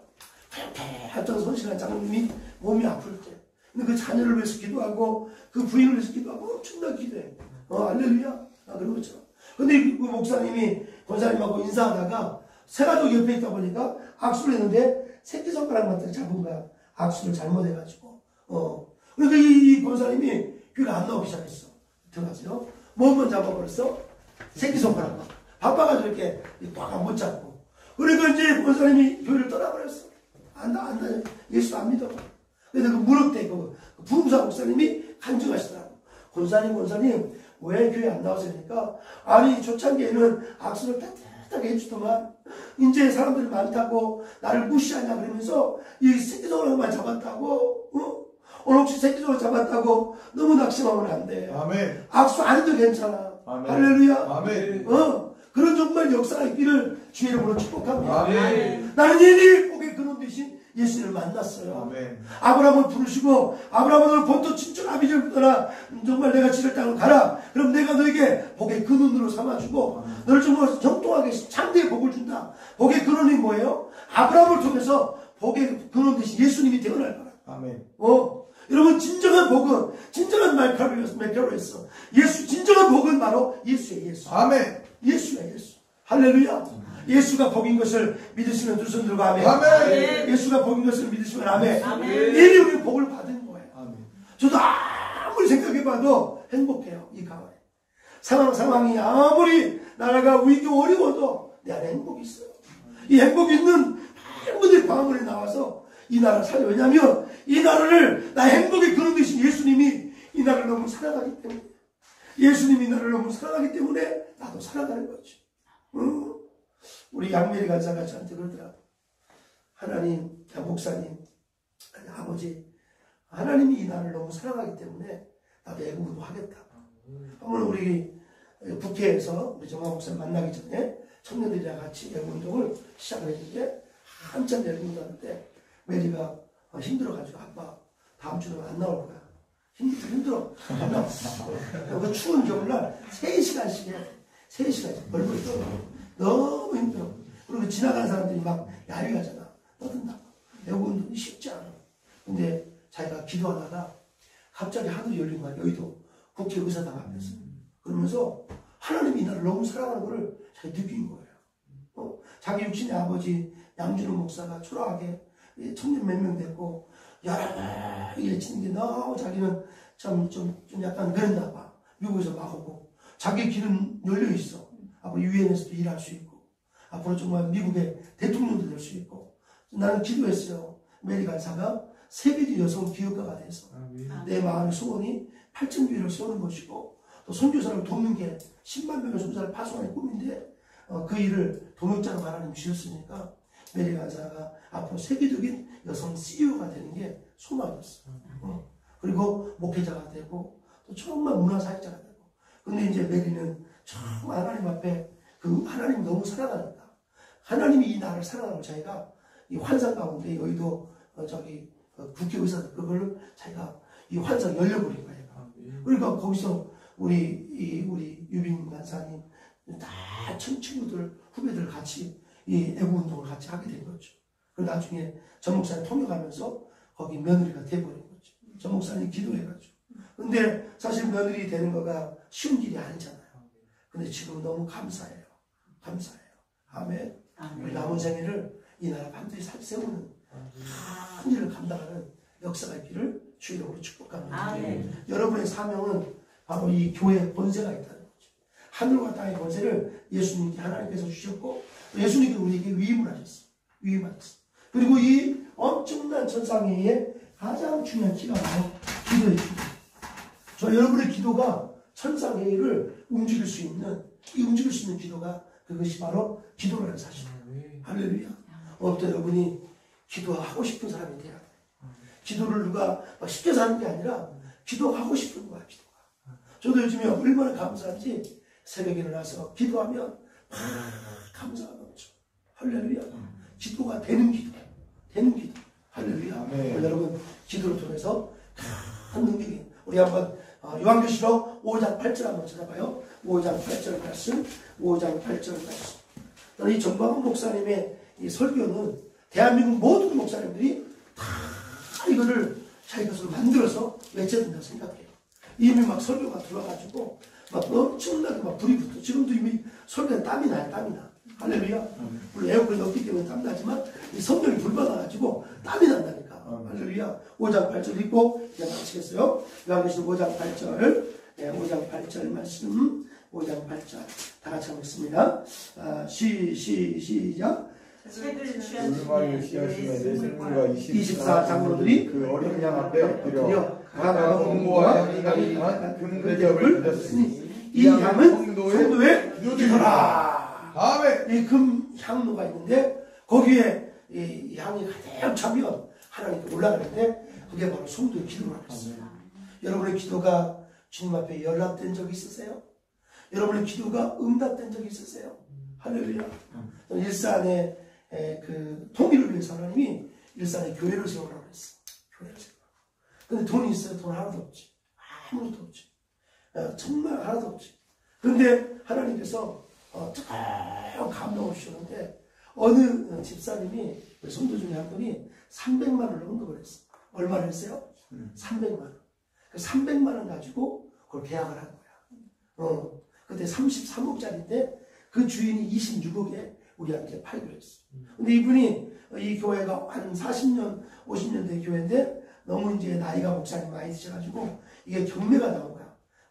활동 손실한 장로님이 몸이 아플 때. 근데 그 자녀를 위해서 기도하고 그 부인을 위해서 기도하고 엄청나게 기도해. 할렐루야. 그러죠. 근데 그 목사님이 권사님하고 인사하다가 새가족 옆에 있다 보니까 악수를 했는데 새끼손가락만 잡은 거야. 악수를 잘못해가지고. 그러니까 이 권사님이 귀가 안 나오기 시작했어. 들어가세요. 몸만 잡아버렸어. 새끼손가락만. 바빠가지고 이렇게 꽉 못 잡고. 그러니까 이제 권사님이 교회를 떠나버렸어. 예수 안 믿어. 그래서 그 무릎 때 부름사 목사님이 간증하시더라고. 권사님 왜 교회 안 나오세요? 그러니까 아니 초창기에는 악수를 따뜻하게 해주더만 이제 사람들이 많다고 나를 무시하냐 그러면서 이 새끼손가락만 잡았다고 오늘 혹시 새끼손가락 잡았다고 너무 낙심하면 안 돼. 아멘. 악수 안 해도 괜찮아. 아멘. 할렐루야. 아멘. 그런 정말 역사가 있기를 주의 이름으로 축복합니다. 아멘. 나는 예리 복의 근원 되신 예수님을 만났어요. 아멘. 아브라함을 부르시고 아브라함을 본토 친척 아비를 떠나 정말 내가 지를 땅으로 가라. 그럼 내가 너에게 복의 근원으로 삼아주고 너를 정말 정통하게 장대의 복을 준다. 복의 근원이 뭐예요? 아브라함을 통해서 복의 근원 되신 예수님이 태어날 거라. 아멘. 여러분 진정한 복은 진정한 말카로였어. 진정한 복은 바로 예수의 예수. 아멘. 예수야 예수. 할렐루야. 예수가 복인 것을 믿으시면 두 손 들고 아멘. 아멘. 예수가 복인 것을 믿으시면 아멘. 아멘. 이미 우리 복을 받은 거예요. 아멘. 저도 아무리 생각해봐도 행복해요. 이 가을에. 상황이 아무리 나라가 위기 어려워도 내 안에 행복이 있어요. 이 행복이 있는 행복의 방언에 나와서 이 나라를 살려. 왜냐하면 이 나라를 나 행복에 그런 대신 예수님이 이 나라를 너무 사랑하기 때문에, 예수님이 이 나라를 너무 사랑하기 때문에 나도 살아가는 거지. 우리 양메리 간사가 저한테 그러더라. 하나님, 목사님, 아버지, 하나님이 이 나라를 너무 사랑하기 때문에 나도 애국운동 하겠다. 한번 우리 국회에서 우리 정화 목사님 만나기 전에 청년들이랑 같이 애국운동을 시작을 했는데, 한참 애국운동 하는데 메리가 힘들어가지고 아빠 다음 주는 안 나올 거야. 힘들어. 안 나와. 그 추운 겨울날 3시간씩 해. 3시간씩 벌벌 떨어. 너무 힘들어. 그리고 지나가는 사람들이 막 야유하잖아. 떠든다. 애국운동이 쉽지 않아. 근데 자기가 기도하다가 갑자기 하늘이 열린 거야. 여의도 국회의사당 앞에서. 그러면서 하나님이 이 나라를 너무 사랑하는 거를 자기 느낀 거예요. 자기 육신의 아버지 양준호 목사가 초라하게 청년 몇 명 됐고 여러 일 치는 게 너무 자기는 좀 약간 그랬나 봐. 미국에서 막 오고 자기 길은 열려 있어. 앞으로 유엔에서도 일할 수 있고 앞으로 정말 미국의 대통령도 될 수 있고. 나는 기도했어요. 메리 간사가 세계적 여성 기업가가 돼서 내 마음의 소원이 8,000교회를 세우는 것이고 또 선교사를 돕는 게 10만 명의 선교사를 파송하는 꿈인데 그 일을 동역자로 하나님 주셨으니까 메리 간사가 앞으로 세계적인 여성 CEO가 되는 게 소망이었어. 그리고 목회자가 되고 또 정말 문화사역자가 되고. 근데 이제 메리는 정말 하나님 앞에 그 하나님이 너무 사랑하니까 하나님이 이 나라를 사랑하고 자기가 이 환상 가운데 여의도 국회의사들 그걸 자기가 이 환상 열려버린 거예요. 그러니까 거기서 우리 유빈 간사님 다 친구들 후배들 같이 이 애국운동을 같이 하게 된 거죠. 그리고 나중에 전 목사님 통역하면서 거기 며느리가 돼버린 거죠. 전 목사님 기도해가지고. 근데 사실 며느리 되는 거가 쉬운 길이 아니잖아요. 근데 지금 너무 감사해요. 아멘. 우리 남은 생애를 이 나라 반드시 세우는 큰 일을 감당하는 역사가 있기를 주의 이름으로 축복합니다. 여러분의 사명은 바로 이 교회의 권세가 있다는 거죠. 하늘과 땅의 권세를 예수님께 하나님께서 주셨고 예수님이 우리에게 위임을 하셨어요. 그리고 이 엄청난 천상회의의 가장 중요한 기가 바로 기도의 기도. 저 여러분의 기도가 천상회의를 움직일 수 있는 기도가 그것이 바로 기도라는 사실이에요. 할렐루야. 오늘부터 여러분이 기도하고 싶은 사람이 돼야 돼. 기도를 누가 막 시켜서 하는 게 아니라 기도하고 싶은 거야. 기도가. 저도 요즘에 얼마나 감사한지 새벽에 일어나서 기도하면 막 감사가 넘쳐. 할렐루야. 기도가 되는 기도. 할렐루야. 여러분 기도를 통해서 큰 능력이. 우리 한번 요한계시록 5장 8절 한번 찾아봐요. 5장 8절 말씀. 이 정광훈 목사님의 이 설교는 대한민국 모든 목사님들이 다 이거를 자기 것으로 만들어서 외쳐야 된다고 생각해요. 이미 막 설교가 들어가지고 막 엄청나게 막 불이 붙어. 지금도 이미 설교에 땀이 나요. 할렐루야. 물론 에어컨이 없기 때문에 땀 나지만 이 성령이 불 받아가지고 땀이 난다니까. 할렐루야. 5장 8절 읽고 이제 마치겠어요. 요한계시록 5장 8절. 5장 8절 말씀. 5장 8절 다 같이 하겠습니다. 시작. 오르막을 시하시며 내 생물과 24 장로들이 그 어린 양 앞에 엎드려 가나가 홍보와 향이 강한 금그접을 던졌으니 이 향은 성도의 기도라. 아멘. 이 금 향로가 있는데 거기에 이 향이 가득 차면 하나님께 올라가는데 그게 바로 성도의 기도라고 했어요. 여러분의 기도가 주님 앞에 연락된 적이 있으세요? 여러분의 기도가 응답된 적이 있으세요? 할렐루야. 일산에 그 통일을 위해서 하나님이 일산에 교회를 세우라고 했어. 근데 돈이 있어요? 돈 하나도 없지. 아무것도 없지. 정말 하나도 없지. 그런데 하나님께서 참 감동을 주셨는데 어느 집사님이 성도 중에 한 분이 300만 원을 언급을 했어. 얼마를 했어요? 300만 원. 그 300만 원 가지고 그걸 계약을 한 거야. 그때 33억짜리인데 그 주인이 26억에 우리한테 팔기로 했어. 근데 이분이 이 교회가 한 40년, 50년 된 교회인데 너무 이제 나이가 목사님 많이 드셔가지고 이게 경매가 나온 거야.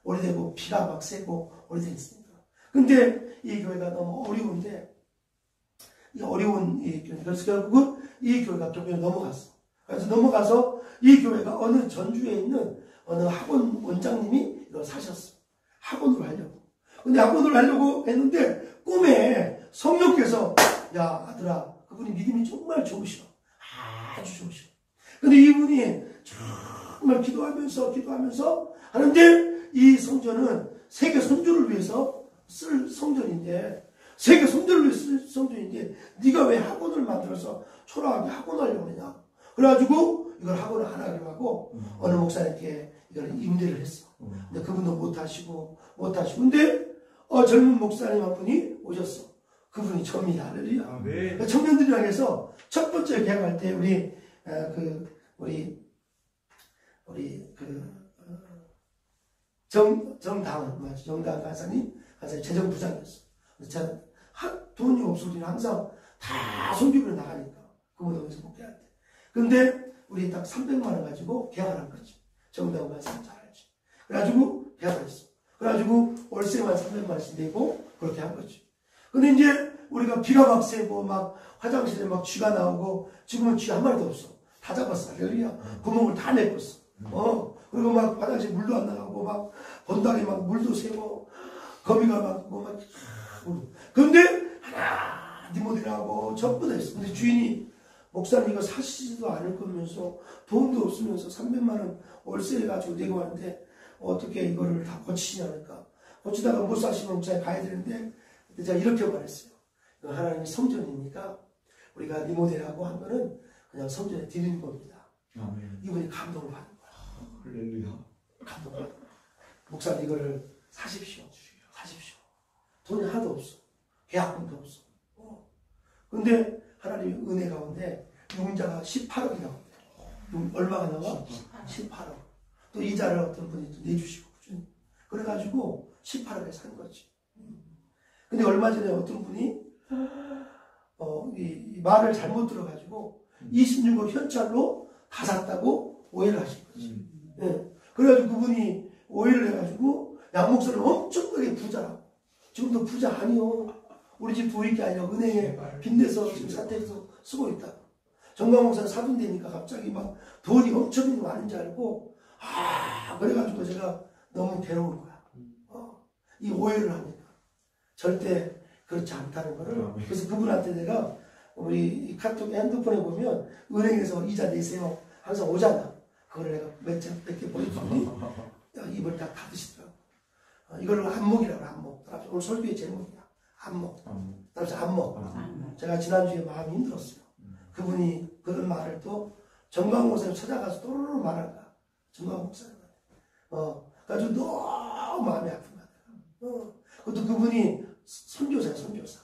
오래되고 비가 막 새고 오래됐습니다. 근데 이 교회가 너무 어려운데 이 어려운 이 교회, 그래서 결국은 이 교회가 교회로 넘어갔어. 그래서 넘어가서 이 교회가 어느 전주에 있는 어느 학원 원장님이 이걸 사셨어. 학원으로 하려고. 근데 학원으로 하려고 했는데 꿈에 성령께서 야 아들아 그분이 믿음이 정말 좋으셔. 아주 좋으셔. 근데 이분이 정말 기도하면서 하는데 이 성전은 세계 선교를 위해서 쓸 성전인데 세계 선교를 위해서 쓸 성전인데 네가 왜 학원을 만들어서 초라하게 학원하려고 하냐. 그래가지고 이걸 학원을 안 하려고 하고 어느 목사님께 이걸 임대를 했어. 근데 그분도 못하시고 근데 젊은 목사님 한 분이 오셨어. 그분이 접니다. 할렐루야. 그러니까 청년들이랑 해서 첫 번째 개항할 때 정당 간사님 재정부장이었어. 제가 돈이 없으니 항상 다 선교를 나가니까 그분 여기서 목회할 때. 근데 우리 딱 300만 원 가지고 계약을 한 거지. 정당 간사님 잘 알지. 그래가지고 계약을 했어. 그래가지고 월세만 300만 원씩 내고 그렇게 한 거지. 근데 이제 우리가 비가 막 새고 막 화장실에 막 쥐가 나오고 지금은 쥐 한 마리도 없어. 다 잡았어. 할렐루야. 구멍을 다 내었어. 그리고 막 화장실 물도 안 나가고 막 본당에 막 물도 새고 거미가 막 근데 하나 니모들하고 전부 다 했어. 근데 주인이 목사님 이거 사시지도 않을 거면서 돈도 없으면서 300만 원 월세 가지고 내고 왔는데 어떻게 이거를 다 고치시냐니까 고치다가 못 사시면 목사님 가야 되는데 제가 이렇게 말했어요. 하나님의 성전이니까 우리가 니모델하고 한 거는 그냥 성전에 드리는 겁니다. 아멘. 이분이 감동을 받는 거야. 할렐루야. 감동을 받는 거야. 목사님 이거를 사십시오. 돈이 하나도 없어. 계약금도 없어. 근데 하나님의 은혜 가운데 융자가 18억이 나온대. 얼마가 나와? 18억. 또 이자를 어떤 분이 또 내주시고. 그래가지고 18억에 산 거지. 근데 얼마 전에 어떤 분이 이 말을 잘못 들어가지고 26억 현찰로 다 샀다고 오해를 하신 거지. 네. 그래가지고 그분이 오해를 해가지고 양목사는 엄청나게 부자라고. 지금도 부자 아니요. 우리 집 부일게 아니라 은행에 빚내서 지금 사택에서 쓰고 있다. 정광목사는 사돈되니까 갑자기 막 돈이 엄청 많은 줄 알고 그래가지고 제가 너무 괴로운 거야. 이 오해를 하니까. 절대 그렇지 않다는 거를. 그래서 그분한테 내가 우리 카톡 핸드폰에 보면 은행에서 이자 내세요. 항상 오잖아. 그걸 내가 몇 개 보냈더니 입을 다 닫으시더라고. 이걸 안목이라고 안목. 오늘 설교의 제목이야. 안목. 따라서 안목. 제가 지난주에 마음이 힘들었어요. 그분이 그런 말을 또 정광 목사님 찾아가서 또르르 말한 거야. 정광 목사님한테. 그래가지고 너무 마음이 아픈 거야. 그것도 그분이 선교사야,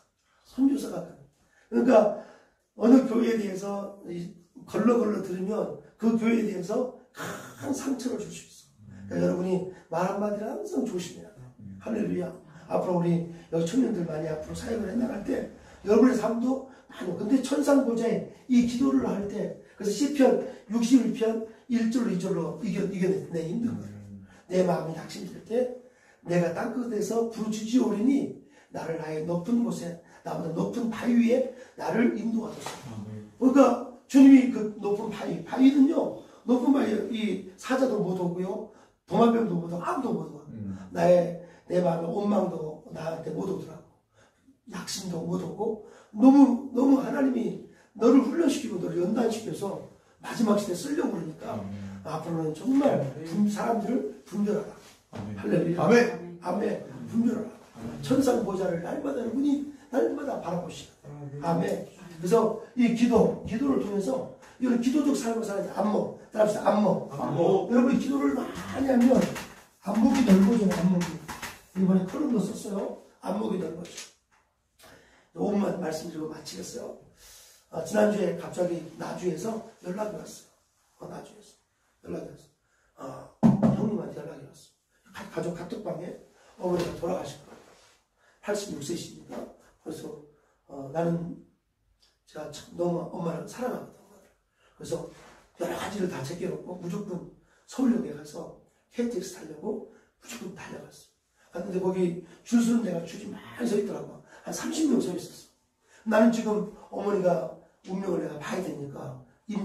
선교사가. 그러니까 어느 교회에 대해서 걸러 들으면 그 교회에 대해서 큰 상처를 줄 수 있어. 그러니까 여러분이 말 한마디를 항상 조심해야 돼. 할렐루야. 앞으로 우리 여기 청년들 많이 앞으로 사역을 해나갈 때 여러분의 삶도 많이. 근데 천상보좌에 이 기도를 할 때 그래서 시편 61편 1절로 2절로 이겨내 힘든 거예요. 내 마음이 낙심될 때 내가 땅끝에서 부르짖으오리니 나를 나의 높은 곳에 나보다 높은 바위 위에 나를 인도하소서. 그러니까 주님이 그 높은 바위는요 높은 바위 이 사자도 못 오고요 도마뱀도 못 오고 아무도 못 오고 내 마음의 원망도 나한테 못 오더라고. 약심도 못 오고 너무 하나님이 너를 훈련시키고 너를 연단시켜서 마지막 시대에 쓰려고 그러니까 앞으로는 정말 사람들을 분별하라. 할렐루야. 아멘. 분별하라. 천상 보좌를 날마다 여러분이 날마다 바라보시라. 아멘. 그래서 이 기도를 통해서 이런 기도적 삶을 살아야 안목. 따라합시다. 안목. 여러분이 기도를 많이 하면 안목이 넓어져요. 안목이. 이번에 크롬도 썼어요. 안목이 넓어져. 5분만 말씀드리고 마치겠어요. 지난주에 갑자기 나주에서 연락이 왔어요. 나주에서 연락이 왔어요. 형님한테 연락이 왔어요. 가족 카톡방에 어머니가 돌아가신 거예요. 86세시니까. 그래서 나는 제가 너무 엄마를 사랑하거든. 그래서 여러 가지를 다 제껴놓고 무조건 서울역에 가서 KTX 타려고 무조건 달려갔어. 갔는데 거기 줄 서는 데가 줄이 많이 서 있더라고. 한 30명 서 있었어. 나는 지금 어머니가 운명을 내가 봐야 되니까,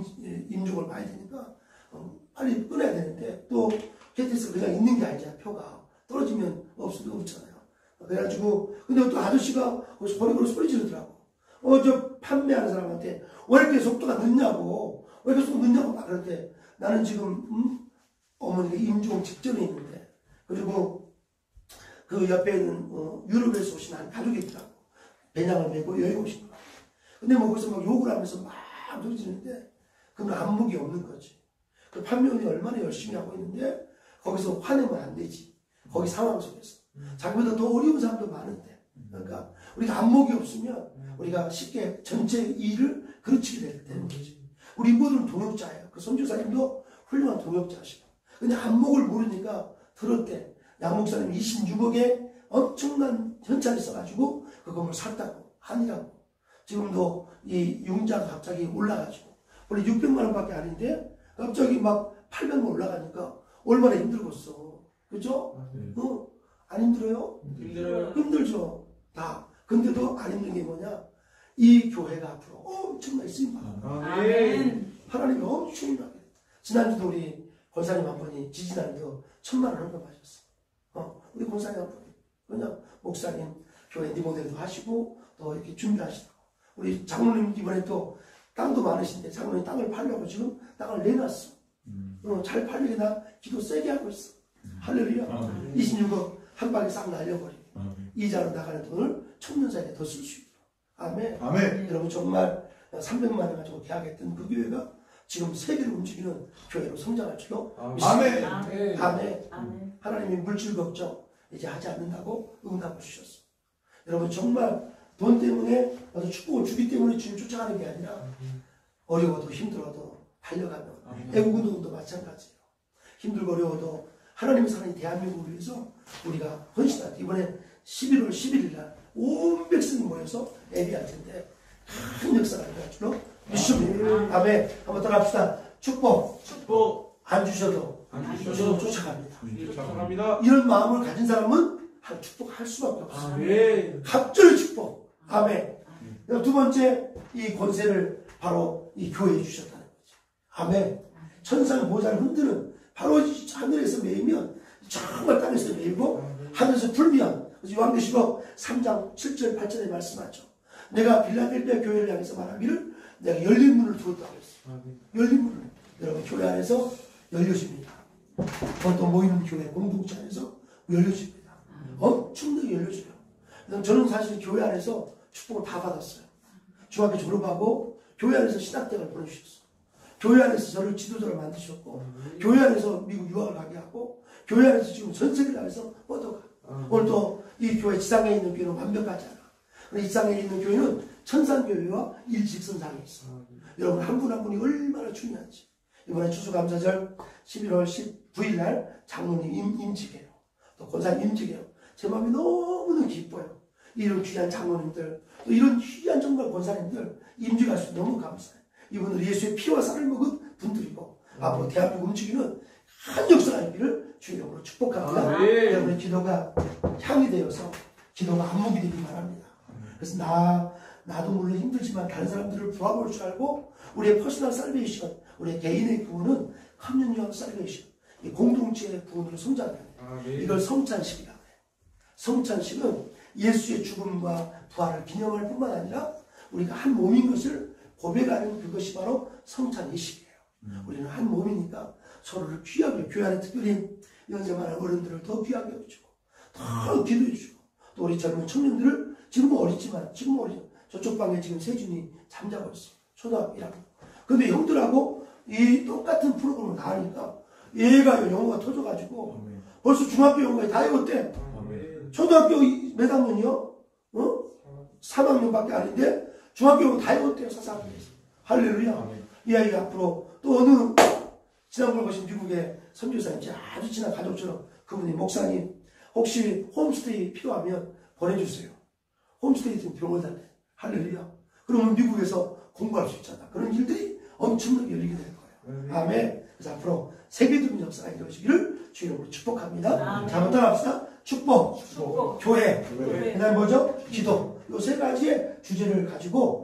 임종을 봐야 되니까, 빨리 끊어야 되는데, 또, KTX가 그냥 있는 게 아니잖아, 표가. 떨어지면 없잖아요. 그래가지고, 근데 또 아저씨가 거기서 버리고 소리 지르더라고. 저 판매하는 사람한테, 왜 이렇게 속도가 늦냐고, 왜 이렇게 속도 늦냐고 막 그러는데, 나는 지금, 어머니가 임종 직전에 있는데, 그리고 그 옆에는, 유럽에서 오신 한 가족이 있더라고. 배낭을 메고 여행 오신 거야. 근데 뭐 거기서 막 욕을 하면서 막 소리 지르는데, 그건 안목이 없는 거지. 그 판매원이 얼마나 열심히 하고 있는데, 거기서 화내면 안 되지. 거기 상황 속에서. 자기보다 더 어려운 사람도 많은데. 그러니까 우리가 안목이 없으면 우리가 쉽게 전체 일을 그르치게 되는 거지. 우리 모두는 동역자예요. 그 선교사님도 훌륭한 동역자시고. 근데 안목을 모르니까 들었대. 양 목사님이 26억에 엄청난 현찰이 있어가지고 그 건물 샀다고. 아니라고. 지금도 이 융자가 갑자기 올라가지고. 원래 600만 원밖에 아닌데 갑자기 막 800만 올라가니까 얼마나 힘들겠어. 그죠? 안 힘들어요? 힘들어요. 힘들죠. 다. 근데도 안 힘든 게 뭐냐? 이 교회가 앞으로 엄청나게 쓰임받아. 아멘. 하나님이 엄청나게. 지난주도 우리 권사님 한 분이 지지난주 1,000만 원 헌금하셨어. 우리 권사님 한 분이. 그냥 목사님 교회 리모델도 하시고 또 이렇게 준비하시다고. 우리 장로님 이번에 또 땅도 많으신데 장로님 땅을 팔려고 지금 땅을 내놨어. 잘 팔리게 나 기도 세게 하고 있어. 할렐루야. 26억 한 방에 싹 날려버리고 이자로 나가는 돈을 청년사에게 더 쓸 수 있도록. 아멘. 아멘. 여러분 정말 300만 원 가지고 계약했던 그 교회가 지금 세계를 움직이는 교회로 성장할 줄로 믿습니다. 아멘. 아멘. 하나님이 물질 걱정 이제 하지 않는다고 응답을 주셨어. 여러분 정말 돈 때문에 나도 축복을 주기 때문에 주님 쫓아가는 게 아니라 어려워도 힘들어도 달려가면 애국운동도 마찬가지예요. 힘들고 어려워도 하나님의 사랑이 대한민국을 위해서 우리가 헌신할 때 이번에 11월 11일 날 온 백성이 모여서 예배할 텐데 큰 역사가 일어날 줄로 믿습니다. 아멘. 한번 따라합시다. 축복 안 주셔도 주셔도 쫓아갑니다. 축복합니다. 이런 마음을 가진 사람은 축복할 수밖에 없어요. 아멘. 갑절의 축복. 아멘. 두 번째 이 권세를 바로 이 교회에 주셨다는 거죠. 아멘. 천상 모자를 흔드는 바로 하늘에서 매이면 정말 땅에서 매이고 하늘에서 불면 그래서 요한계시록 3장 7절 8절에 말씀하죠. 내가 빌라델비아 교회를 향해서 말하기를 내가 열린 문을 두었다고 했어요. 열린 문을. 여러분 교회 안에서 열려집니다. 또 모이는 교회 공동체 안에서 열려집니다. 엄청나게 열려져요. 저는 사실 교회 안에서 축복을 다 받았어요. 중학교 졸업하고 교회 안에서 신학대학을 보내주셨어요. 교회 안에서 저를 지도자로 만드셨고 교회 안에서 미국 유학을 가게 하고 교회 안에서 지금 전 세계를 향해서 뻗어가. 오늘 또 이 교회 지상에 있는 교회는 완벽하지 않아. 이 지상에 있는 교회는 천상교회와 일직선상에 있어. 여러분 한 분 한 분이 얼마나 중요한지. 이번에 추수감사절 11월 19일 날 장로님 임직해요. 또 권사님 임직해요. 제 마음이 너무너무 기뻐요. 이런 귀한 장로님들 또 이런 귀한 정말 권사님들 임직할 수 너무 감사해요. 이분들 예수의 피와 살을 먹은 분들이고 앞으로 대한민국 움직이는 큰 역사가 있기를 주님으로 축복합니다. 여러분의 기도가 향이 되어서 기도가 안목이 되길 바랍니다. 그래서 나도 물론 힘들지만 다른 사람들을 도와볼 줄 알고 우리의 퍼스널 살베이션, 우리의 개인의 구원은 커뮤니언 살베이션, 이 공동체의 구원으로 성장해야 돼요. 이걸 성찬식이라고 해요. 성찬식은 예수의 죽음과 부활을 기념할 뿐만 아니라 우리가 한 몸인 것을 고백하는 그것이 바로 성찬의식이에요. 우리는 한 몸이니까 서로를 귀하게, 교회 안에 특별히 연세만한 어른들을 더 귀하게 여기고 더 기도해주고 또 우리 젊은 청년들을 지금은 어리지만 저쪽 방에 지금 세준이 잠자고 있어. 초등학교 1학년. 근데 형들하고 이 똑같은 프로그램을 나가니까 얘가 영어가 터져가지고 벌써 중학교 영어에 다 외웠대. 초등학교 몇 학년이요? 3학년밖에 아닌데 중학교 영어 다 외웠대요. 사사학교에서. 할렐루야. 이 아이가 앞으로 또 어느 지난번에 보신 미국의 선교사님 아주 친한 가족처럼 그분이 목사님 혹시 홈스테이 필요하면 보내주세요. 홈스테이 지금 병원 달래. 할렐루야. 그러면 미국에서 공부할 수 있잖아. 그런 일들이 엄청나게 열리게 될 거예요. 아멘. 그래서 앞으로 세계적인 역사가 이루어지기를 주 이름으로 축복합니다. 아멘. 자, 한번 따라합시다. 축복, 축복, 교회, 교회, 그 다음 뭐죠? 기도. 요 세 가지의 주제를 가지고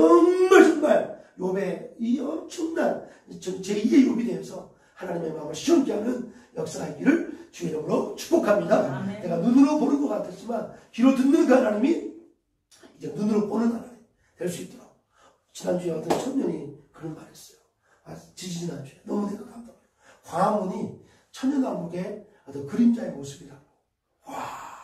정말 욥의 이 엄청난 제2의 욥이 되어서 하나님의 마음을 시원케 하는 역사가 있기를 주 이름으로 축복합니다. 아멘. 내가 눈으로 보는 것 같았지만 귀로 듣는 그 하나님이 이제 눈으로 보는 하나님 될 수 있도록. 지난주에 어떤 청년이 그런 말 했어요. 지지난주에 너무 내가 감동해요. 광화문이 천년왕국의 어떤 그림자의 모습이라고. 와,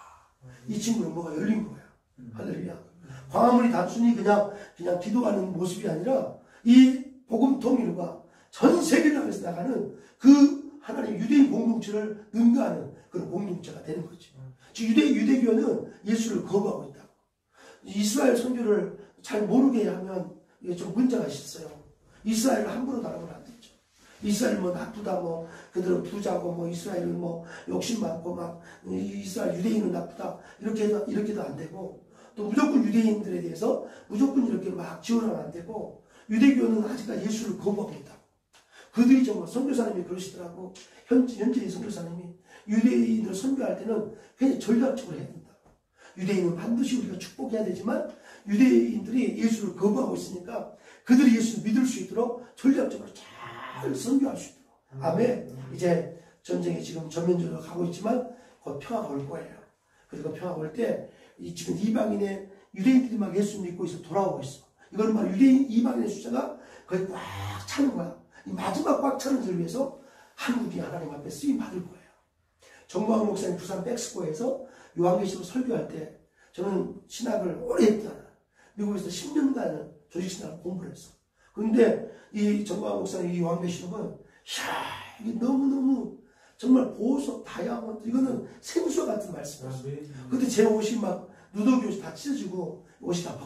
이 친구는 뭐가 열린 거야. 할렐루야. 광화문이 단순히 그냥 기도하는 모습이 아니라 이 복음 통일과 전 세계를 향해서 나가는 그 하나님 유대인 공동체를 능가하는 그런 공동체가 되는 거지. 즉 유대교는 예수를 거부하고 있다고. 이스라엘 선교를 잘 모르게 하면 이게 좀 문제가 있어요. 이스라엘을 함부로 다루면 안 되죠. 이스라엘 뭐 나쁘다, 뭐 그들은 부자고, 뭐 이스라엘은 뭐 욕심 많고, 막 이스라엘 유대인은 나쁘다 이렇게도 안 되고, 또 무조건 유대인들에 대해서 무조건 이렇게 막 지원하면 안 되고, 유대교는 아직까지 예수를 거부하고 있다. 그들이 정말 선교사님이 그러시더라고. 현재의 선교사님이 유대인을 선교할 때는 굉장히 전략적으로 해야 된다. 유대인은 반드시 우리가 축복해야 되지만 유대인들이 예수를 거부하고 있으니까 그들이 예수를 믿을 수 있도록 전략적으로 잘 선교할 수 있도록. 아멘. 이제 전쟁이 지금 전면적으로 가고 있지만 곧 평화가 올 거예요. 그리고 평화가 올 때 지금 이방인의 유대인들이 막 예수 믿고 있어 돌아오고 있어. 이거는 막 유대인 이방인의 숫자가 거의 꽉 차는 거야. 이 마지막 꽉 차는 줄 위해서 한국이 하나님 앞에 쓰임 받을 거예요. 정광훈 목사님 부산 백스코에서 요한계시록 설교할 때 저는 신학을 오래 했잖아. 미국에서 10년간은 조직신학을 공부를 했어. 그런데 이 정광훈 목사님 이 요한계시록은 이게 너무너무 정말 보석, 다이아몬드 이거는 생수와 같은 말씀이었어요. 근데 제 옷이 막 누더기 옷이 다 찢어지고 옷이 다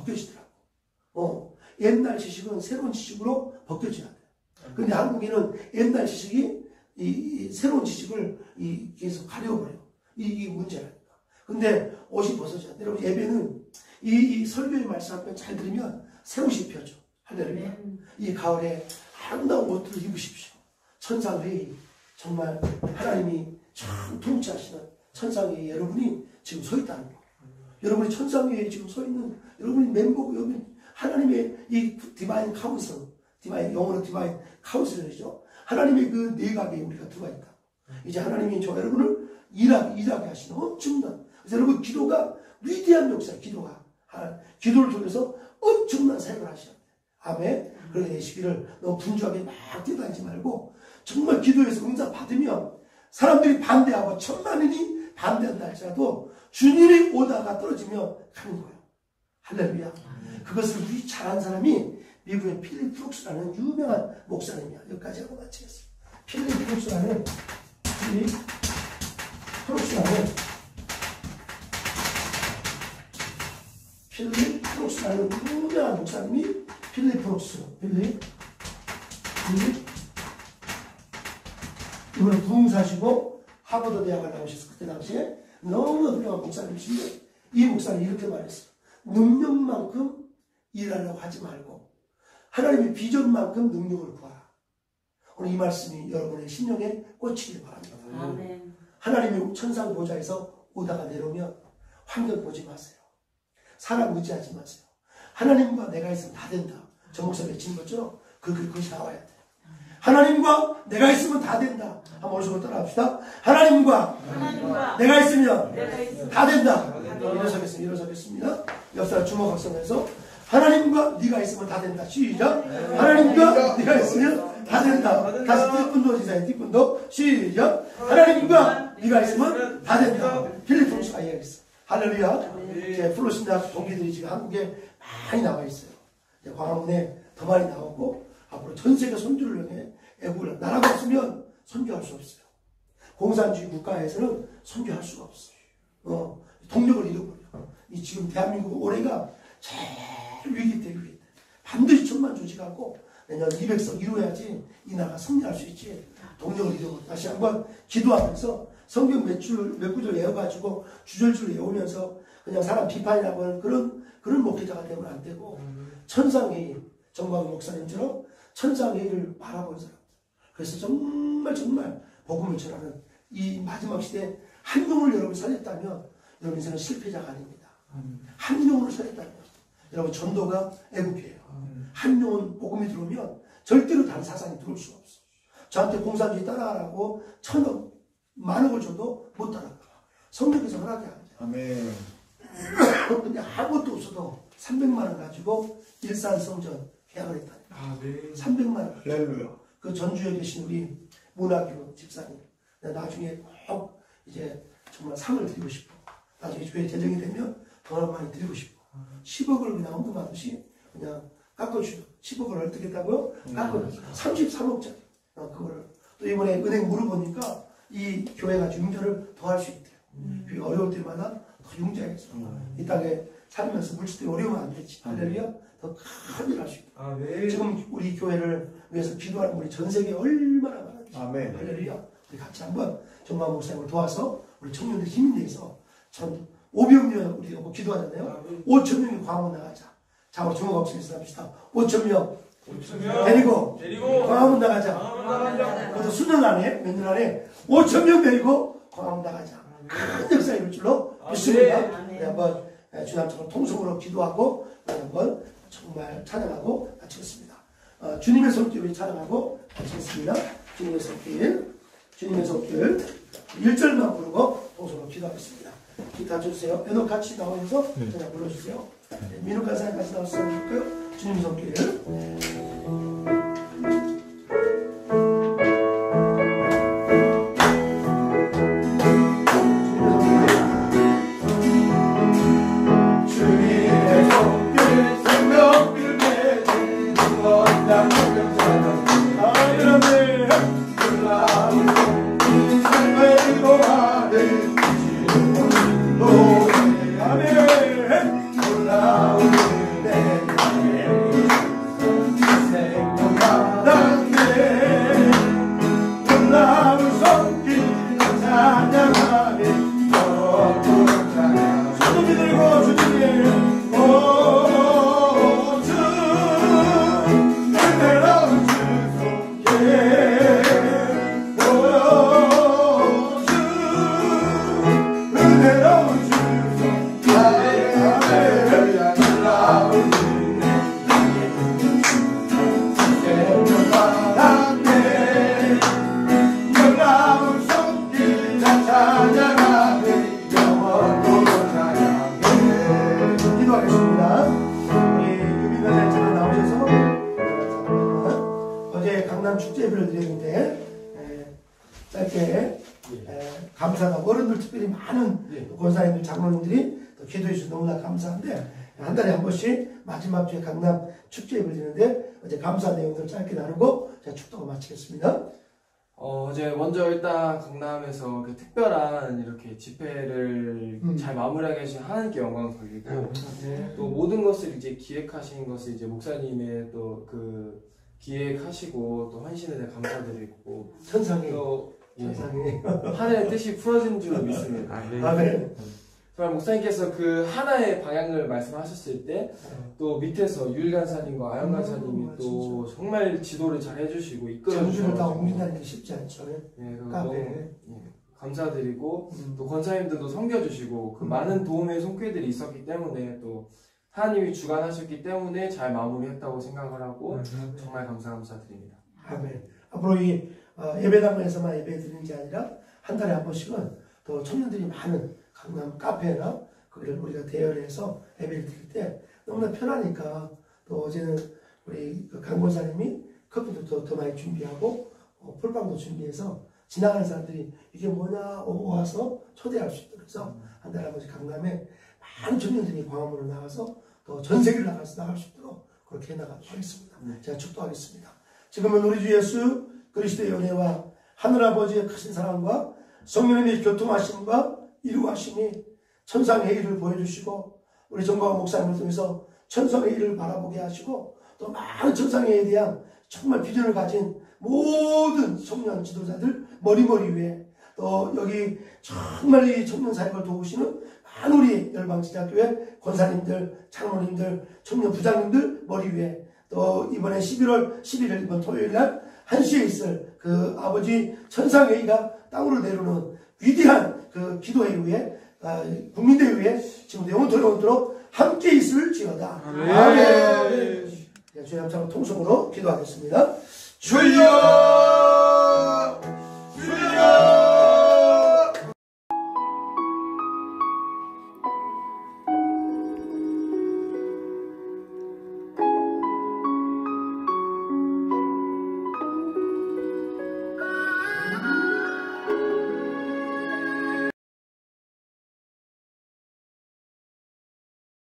벗겨지더라고. 옛날 지식은 새로운 지식으로 벗겨져야 돼. 근데 한국인은 옛날 지식이 이 새로운 지식을 계속 가려버려. 이게 문제라니까. 근데 옷이 벗어져야 돼. 여러분 예배는 이 설교의 말씀 한 편 잘 들으면 새 옷이 입혀져. 할렐루야. 이 가을에 아름다운 옷들을 입으십시오. 천상회의 정말 하나님이 참 통치하시는 천상회의 여러분이 지금 서 있다는 거. 여러분이 천상회의에 지금 서 있는 여러분이 멤버고 여러분 하나님의 이 디바인 카운슬, 영어로 디바인 카운슬이죠. 하나님의 그 내각에 우리가 들어가 있다. 이제 하나님이 저 여러분을 일하게 하시는 엄청난. 그래서 여러분 기도가 위대한 역사예요. 기도를 통해서 엄청난 사역을 하셔야 돼요. 아멘. 그렇게 되시기를 너무 분주하게 막 뛰어다니지 말고 정말 기도해서 응답 받으면 사람들이 반대하고 천만인이 반대한다 할지라도 주님이 오다가 떨어지면 가는 거예요. 할렐루야. 그것을 우리 잘한 사람이 미국의 필립 프룩스라는 유명한 목사님이야. 여기까지 하고 마치겠습니다. 필립 프룩스라는 유명한 목사님이 필립 프룩스. 이분은 부흥사시고 하버드 대학을 나오셨을 그때 당시에 너무 훌륭한 목사님이신데 이 목사님이 이렇게 말했어요. 능력만큼 일하려고 하지 말고 하나님의 비전만큼 능력을 구하라. 오늘 이 말씀이 여러분의 심령에 꽂히길 바랍니다. 아멘. 하나님의 천상 보좌에서 오다가 내려오면 환경 보지 마세요. 사람 의지하지 마세요. 하나님과 내가 있으면 다 된다. 저 목사 외친 것처럼 그것이 나와야 돼요. 하나님과 내가 있으면 다 된다. 한번 오시고 따라합시다. 하나님과 내가 있으면 다 된다. 일어서겠습니다. 옆사람 주먹박성에서 하나님과 네가 있으면 다 된다. 시작. 하나님과 네가 있으면 다 된다. 다시 뒷분도 지사요. 뒷분도 시작. 하나님과 네가 있으면 다 된다. 필리포스가 이야기했어. 할렐루야. 제 플로신대학 동기들이 지금 한국에 많이 나와 있어요. 이제 광화문에 더 많이 나오고 앞으로 전 세계 선교를 위해 애국을 나라가 없으면 선교할 수 없어요. 공산주의 국가에서는 선교할 수가 없어요. 동력을 잃어버려. 이 지금 대한민국 올해가 제일 위기 때 반드시 천만 조직하고 내년 200석 이루어야지 이 나라가 승리할 수 있지. 동력을 잃어버려. 다시 한번 기도하면서 성경 몇 구절 외워가지고 주절주를 외우면서 그냥 사람 비판이라고 하는 그런 목회자가 되면 안 되고 천상회의 정광훈 목사님처럼 천상회의를 바라보는 사람. 그래서 정말 복음을 전하는 이 마지막 시대에 한 영혼을 여러분이 살렸다면 여러분 인생은 실패자가 아닙니다. 한 영혼을 살렸다면 여러분 전도가 애국이에요. 한 영혼 복음이 들어오면 절대로 다른 사상이 들어올 수가 없어. 저한테 공산주의 따라하라고 1,000억, 10,000억을 줘도 못 따라가. 성령께서 허락이 안 돼요. 아멘. 근데 아무것도 없어도 300만 원 가지고 일산 성전 계약을 했다니까. 아, 네. 300만 원. 할렐루야. 그 전주에 계신 우리 문학교 집사님. 나중에 꼭 이제 정말 상을 드리고 싶어. 나중에 교회 재정이 되면 더 많이 드리고 싶어. 10억을 그냥 헌금하듯이 그냥 깎아주죠. 10억을 어떻게 했다고요? 깎아주죠. 33억짜리. 그거를. 또 이번에 은행 물어보니까 이 교회가 융자를 더 할 수 있대요. 그게 어려울 때마다 더 융자해서 이 땅에 살면서 물질이 어려우면 안 되지. 할렐루야. 더 큰 일을 할 수 있다. 아, 네. 지금 우리 교회를 위해서 기도하는 분이 전 세계에 얼마나 많은지. 아멘. 할렐루야. 우리 같이 한번 정말 목사님을 도와서 우리 청년들 힘을 내서 500명 우리가 뭐 기도하잖아요. 5,000명이 광원 나가자. 자, 우리 주목 없으면서 합시다. 5,000명 데리고 광화문 나가자. 그것도 수년 안에, 몇 년 안에 5,000명 데리고 광화문 나가자. 큰 역사 이룰 줄로 믿습니다. 우리 한번 주남처럼 통성으로 기도하고 한번 정말 찬양하고 마치겠습니다. 주님의 손길 우리 찬양하고 마치겠습니다. 주님의 손길, 주님의 손길 1절만 부르고 통성으로 기도하겠습니다. 기타 주세요. 연옥 같이 나오면서 그냥 불러주세요. 민욱 간사님 같이 나오시면 좋고요. 주님의 손길. 감사하고 어른들 특별히 많은 권사님들 장로님들이 또 기도해 주셔서 너무나 감사한데 한 달에 한 번씩 마지막 주에 강남 축제 예배를 드리는데 어제 감사 내용들 짧게 나누고 제가 축도를 마치겠습니다. 어제 먼저 일단 강남에서 그 특별한 이렇게 집회를 잘 마무리하게 해주신 하나님께 영광 돌리고 또 모든 것을 이제 기획하신 것을 이제 목사님의 또 그 기획하시고 또 헌신에 대해 감사드리고 천상에 또 천상에 하나의 뜻이 풀어진 줄 믿습니다. 아멘. 정말 목사님께서 그 하나의 방향을 말씀하셨을 때 또 밑에서 유일 간사님과 아영 간사님이 또 진짜. 정말 지도를 잘 해주시고 이끌어 전주를 다 주셔서 옮긴다는 게 쉽지 않죠. 너무 감사드리고 또 권사님들도 섬겨주시고 그 많은 도움의 손길들이 있었기 때문에 또 하나님이 주관하셨기 때문에 잘 마무리했다고 생각을 하고 정말 감사드립니다. 아멘. 앞으로 이 예배당에서만 예배 드리는 게 아니라 한 달에 한 번씩은 또 청년들이 많은 강남 카페나 거기를 우리가 대여해서 예배를 드릴 때 너무나 편하니까 또 어제는 우리 강 권사님이 커피도 더 많이 준비하고 풀빵도 준비해서 지나가는 사람들이 이게 뭐냐 와서 초대할 수 있도록 해서 한 달에 한 번씩 강남에 많은 청년들이 광화문으로 나가서 또 전 세계를 나갈 수 있도록 그렇게 해나가도록 하겠습니다. 제가 축도하겠습니다. 지금은 우리 주 예수 그리스도의 은혜와 하늘아버지의 크신 사랑과 성령님의 교통하심과 이루하심이 천상의 일을 보여주시고 우리 정광 목사님을 통해서 천상의 일을 바라보게 하시고 또 많은 천상에 대한 정말 비전을 가진 모든 청년 지도자들 머리 위에 또 여기 정말 이 청년 사역을 도우시는 많은 우리 열방지자교회 권사님들, 장로님들, 청년 부장님들 머리 위에 또 이번에 11월 11일 이번 토요일 날 한시에 있을 그 아버지 천상회의가 땅으로 내려오는 위대한 그 기도회의에 국민대회에 지금도 영원토록 함께 있을지어다. 아멘. 주의 함창 통성으로 기도하겠습니다. 주여